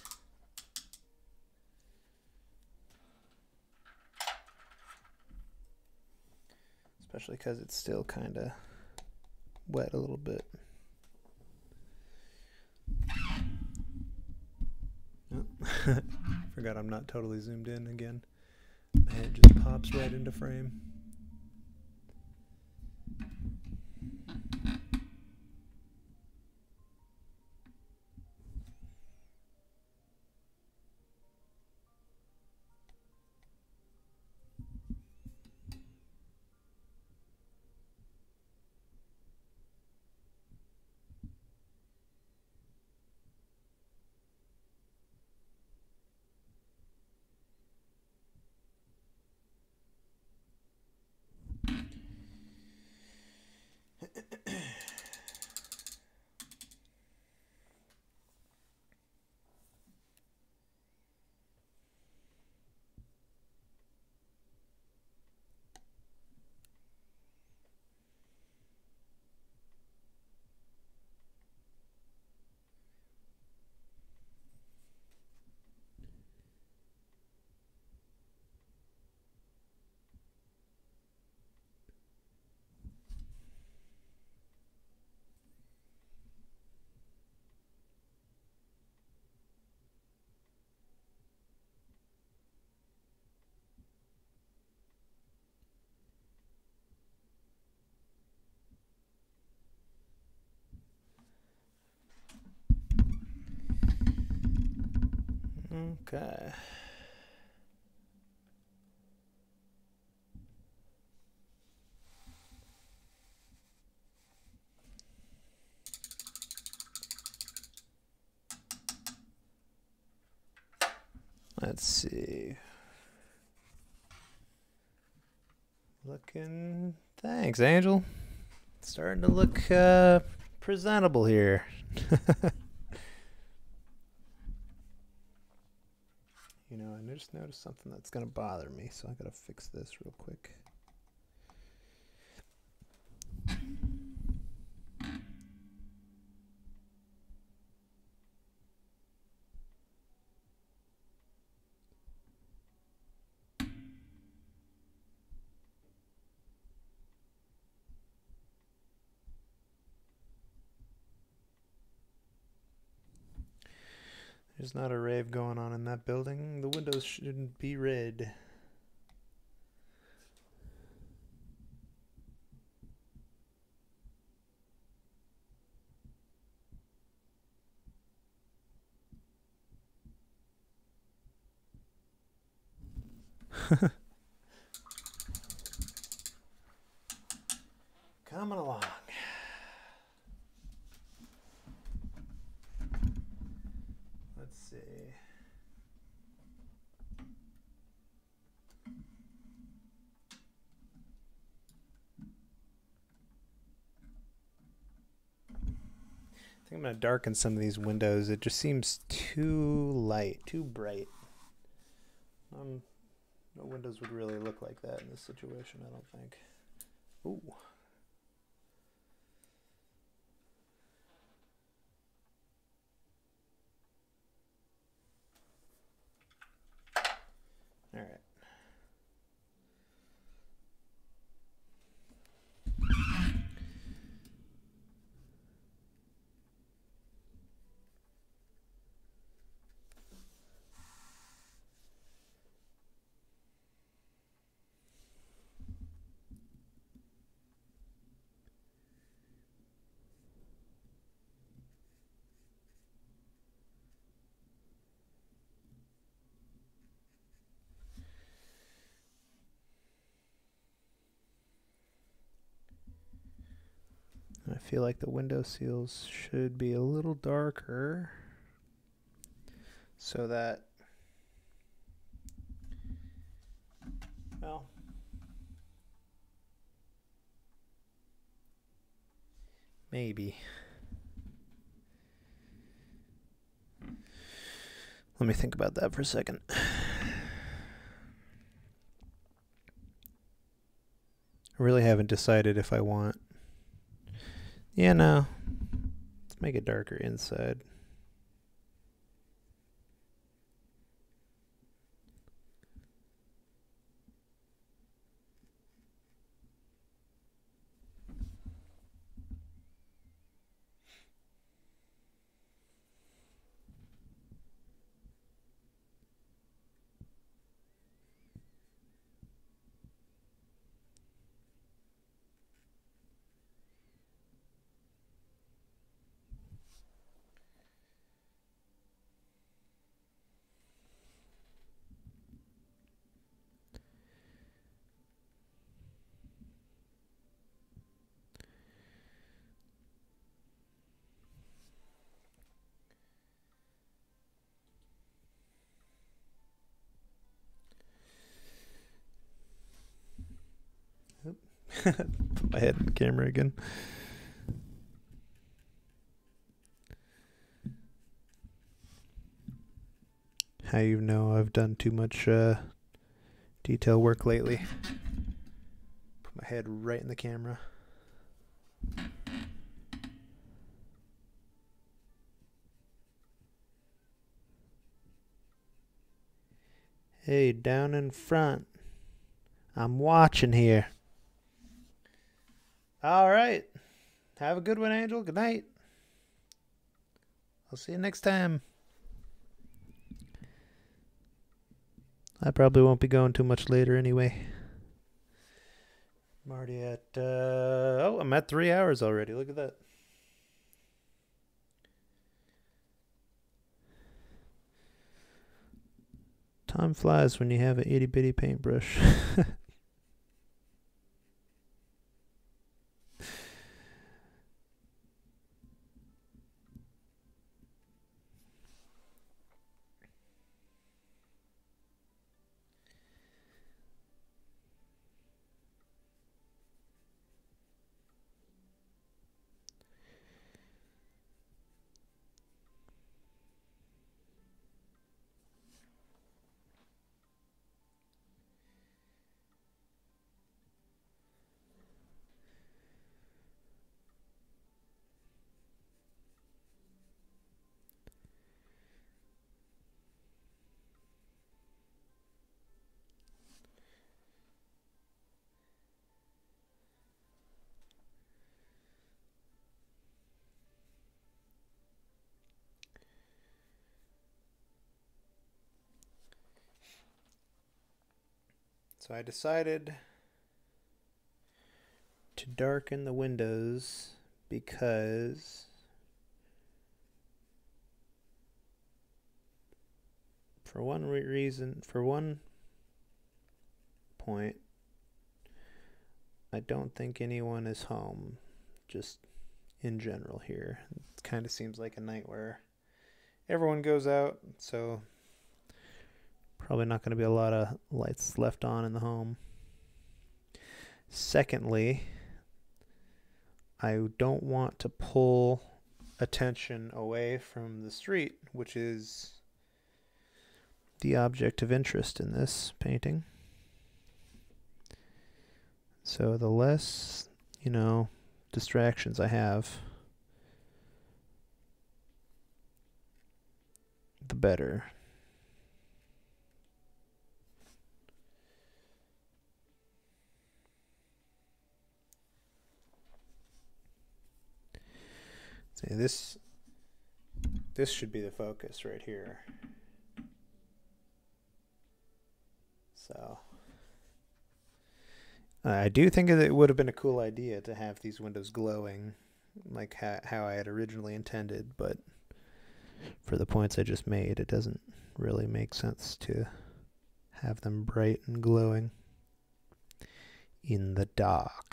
Especially because it's still kind of wet a little bit. Oh. Forgot I'm not totally zoomed in again. My head just pops right into frame. Okay. Let's see. Looking, thanks, Angel. Starting to look uh, presentable here. You know, I just noticed something that's going to bother me, so I got to fix this real quick. There's not a rave going on in that building. The windows shouldn't be red. Coming along. Let's see. I think I'm going to darken some of these windows. It just seems too light, too bright. Um, no windows would really look like that in this situation, I don't think. Ooh. All right. I feel like the window seals should be a little darker so that, well, maybe. Let me think about that for a second. I really haven't decided if I want. Yeah, no. Let's make it darker inside. Put my head in the camera again. How you know I've done too much uh, detail work lately. Put my head right in the camera. Hey, down in front. I'm watching here. All right. Have a good one, Angel. Good night. I'll see you next time. I probably won't be going too much later anyway. I'm already at, uh, oh, I'm at three hours already. Look at that. Time flies when you have an itty bitty paintbrush. So I decided to darken the windows because for one re- reason, for one point, I don't think anyone is home, just in general here. It kind of seems like a night where everyone goes out, so probably not going to be a lot of lights left on in the home. Secondly, I don't want to pull attention away from the street, which is the object of interest in this painting. So the less, you know, distractions I have, the better. See, this this should be the focus right here. So I do think it would have been a cool idea to have these windows glowing like ha- how I had originally intended, but for the points I just made, it doesn't really make sense to have them bright and glowing in the dark.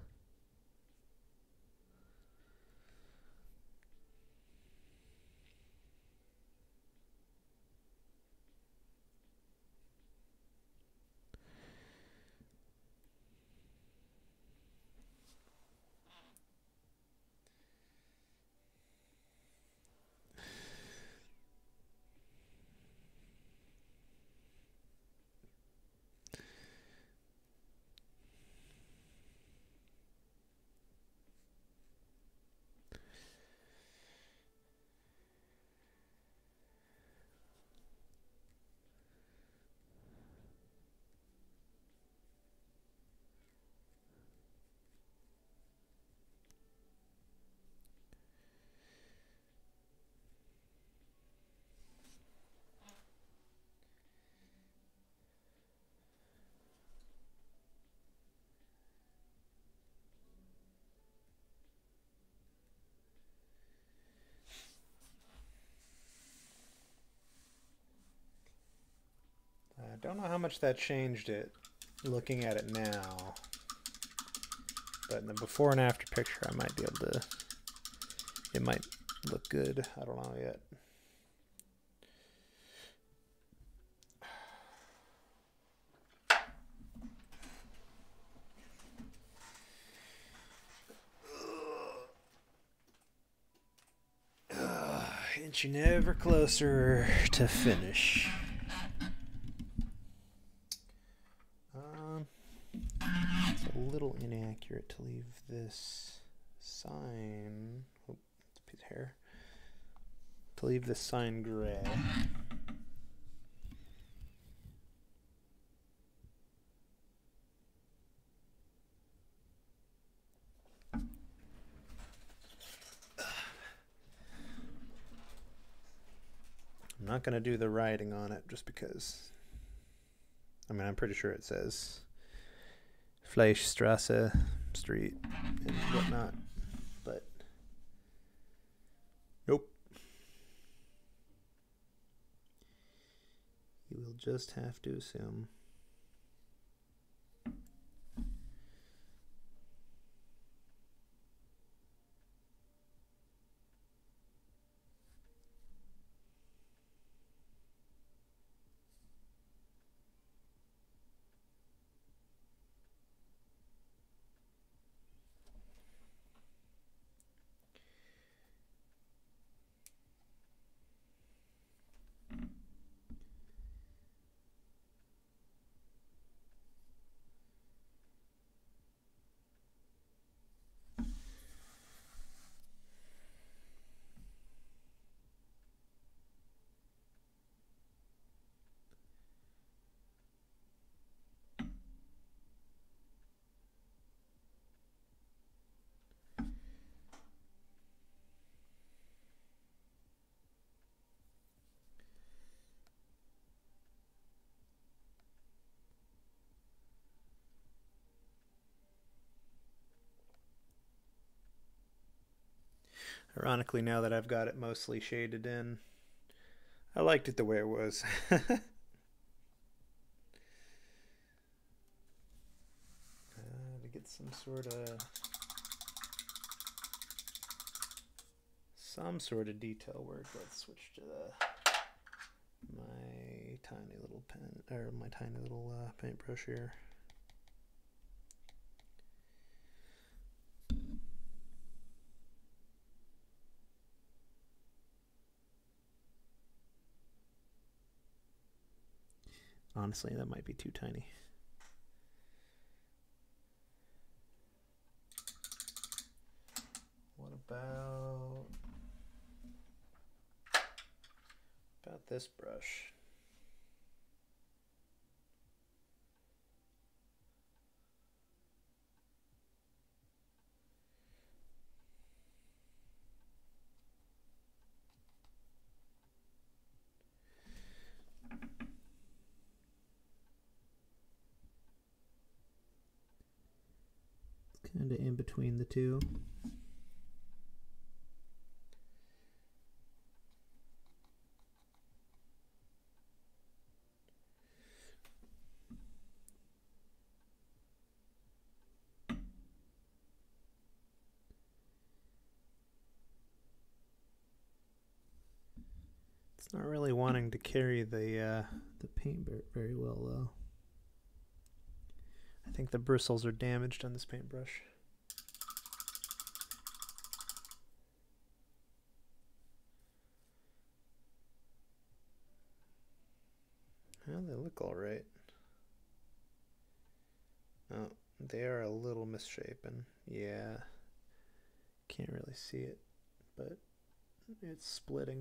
I don't know how much that changed it looking at it now, but in the before and after picture I might be able to, it might look good. I don't know yet. inch never closer to finish. Um, it's a little inaccurate to leave this sign. Oh, it's a piece of hair. To leave this sign gray. I'm not going to do the writing on it just because, I mean, I'm pretty sure it says Fleischstrasse Street and whatnot, but nope. You will just have to assume. Ironically, now that I've got it mostly shaded in, I liked it the way it was. uh, to get some sort of some sort of detail work, let's switch to the my tiny little pen or my tiny little uh, paintbrush here. Honestly, that might be too tiny. What about about this brush? Kind of in between the two. It's not really wanting to carry the uh, the paint very well though. I think the bristles are damaged on this paintbrush. Well, they look all right. Oh, they are a little misshapen. Yeah, can't really see it, but it's splitting.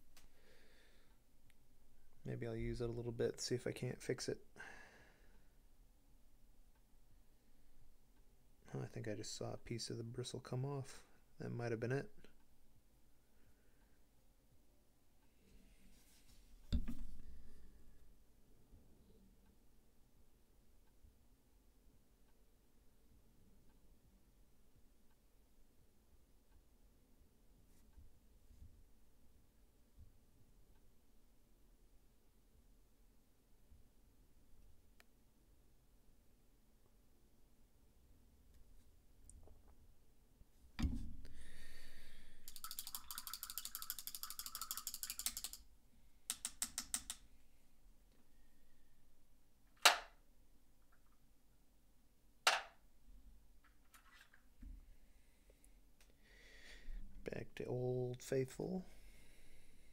Maybe I'll use it a little bit, see if I can't fix it. Oh, I think I just saw a piece of the bristle come off. That might have been it. Back to Old Faithful.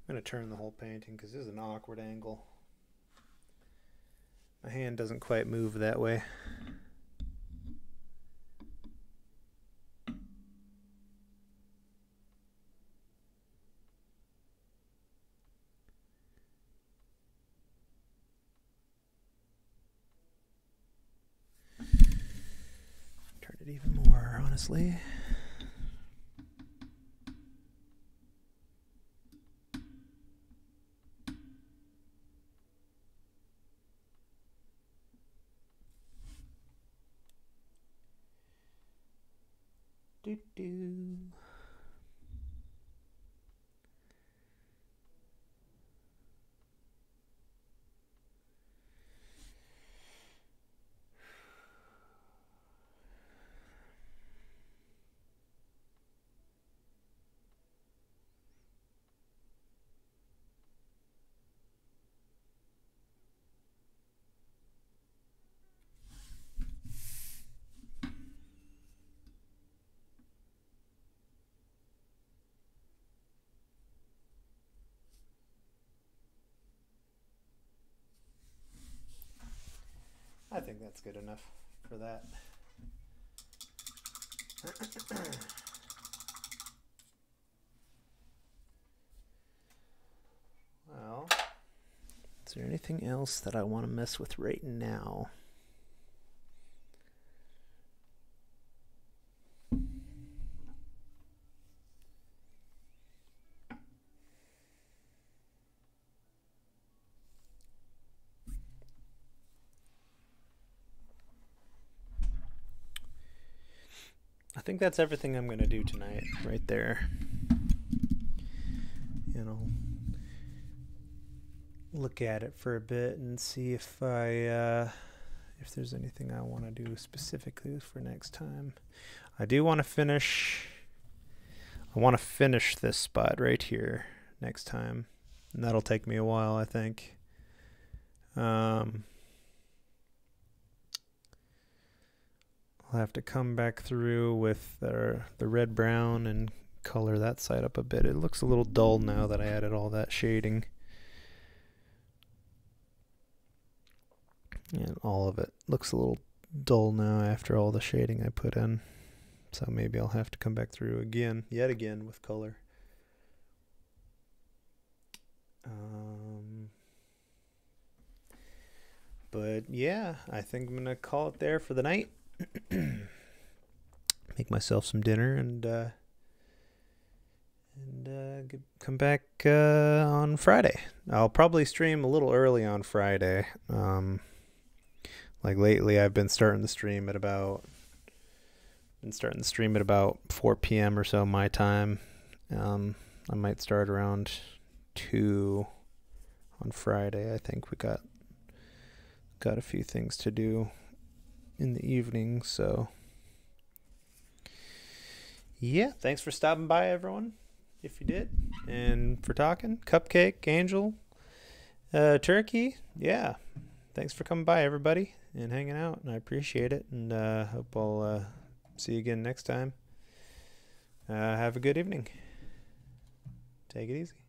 I'm going to turn the whole painting because this is an awkward angle. My hand doesn't quite move that way. Turn it even more, honestly. Do do. I think that's good enough for that. Well, is there anything else that I want to mess with right now? I think that's everything I'm going to do tonight, right there. You know, look at it for a bit and see if I, uh, if there's anything I want to do specifically for next time. I do want to finish, I want to finish this spot right here next time. And that'll take me a while, I think. Um... I'll have to come back through with the, the red brown and color that side up a bit. It looks a little dull now that I added all that shading. And all of it looks a little dull now after all the shading I put in. So maybe I'll have to come back through again, yet again with color. Um, but yeah, I think I'm going to call it there for the night. Make myself some dinner and uh, and uh, get, come back uh, on Friday. I'll probably stream a little early on Friday. Um, like lately, I've been starting the stream at about been starting the stream at about four p.m. or so my time. Um, I might start around two on Friday. I think we got got a few things to do in the evening, so yeah, thanks for stopping by, everyone, if you did, and for talking. Cupcake, Angel, uh, Turkey, yeah, thanks for coming by, everybody, and hanging out, and I appreciate it, and uh, hope I'll uh, see you again next time. Uh, have a good evening. Take it easy.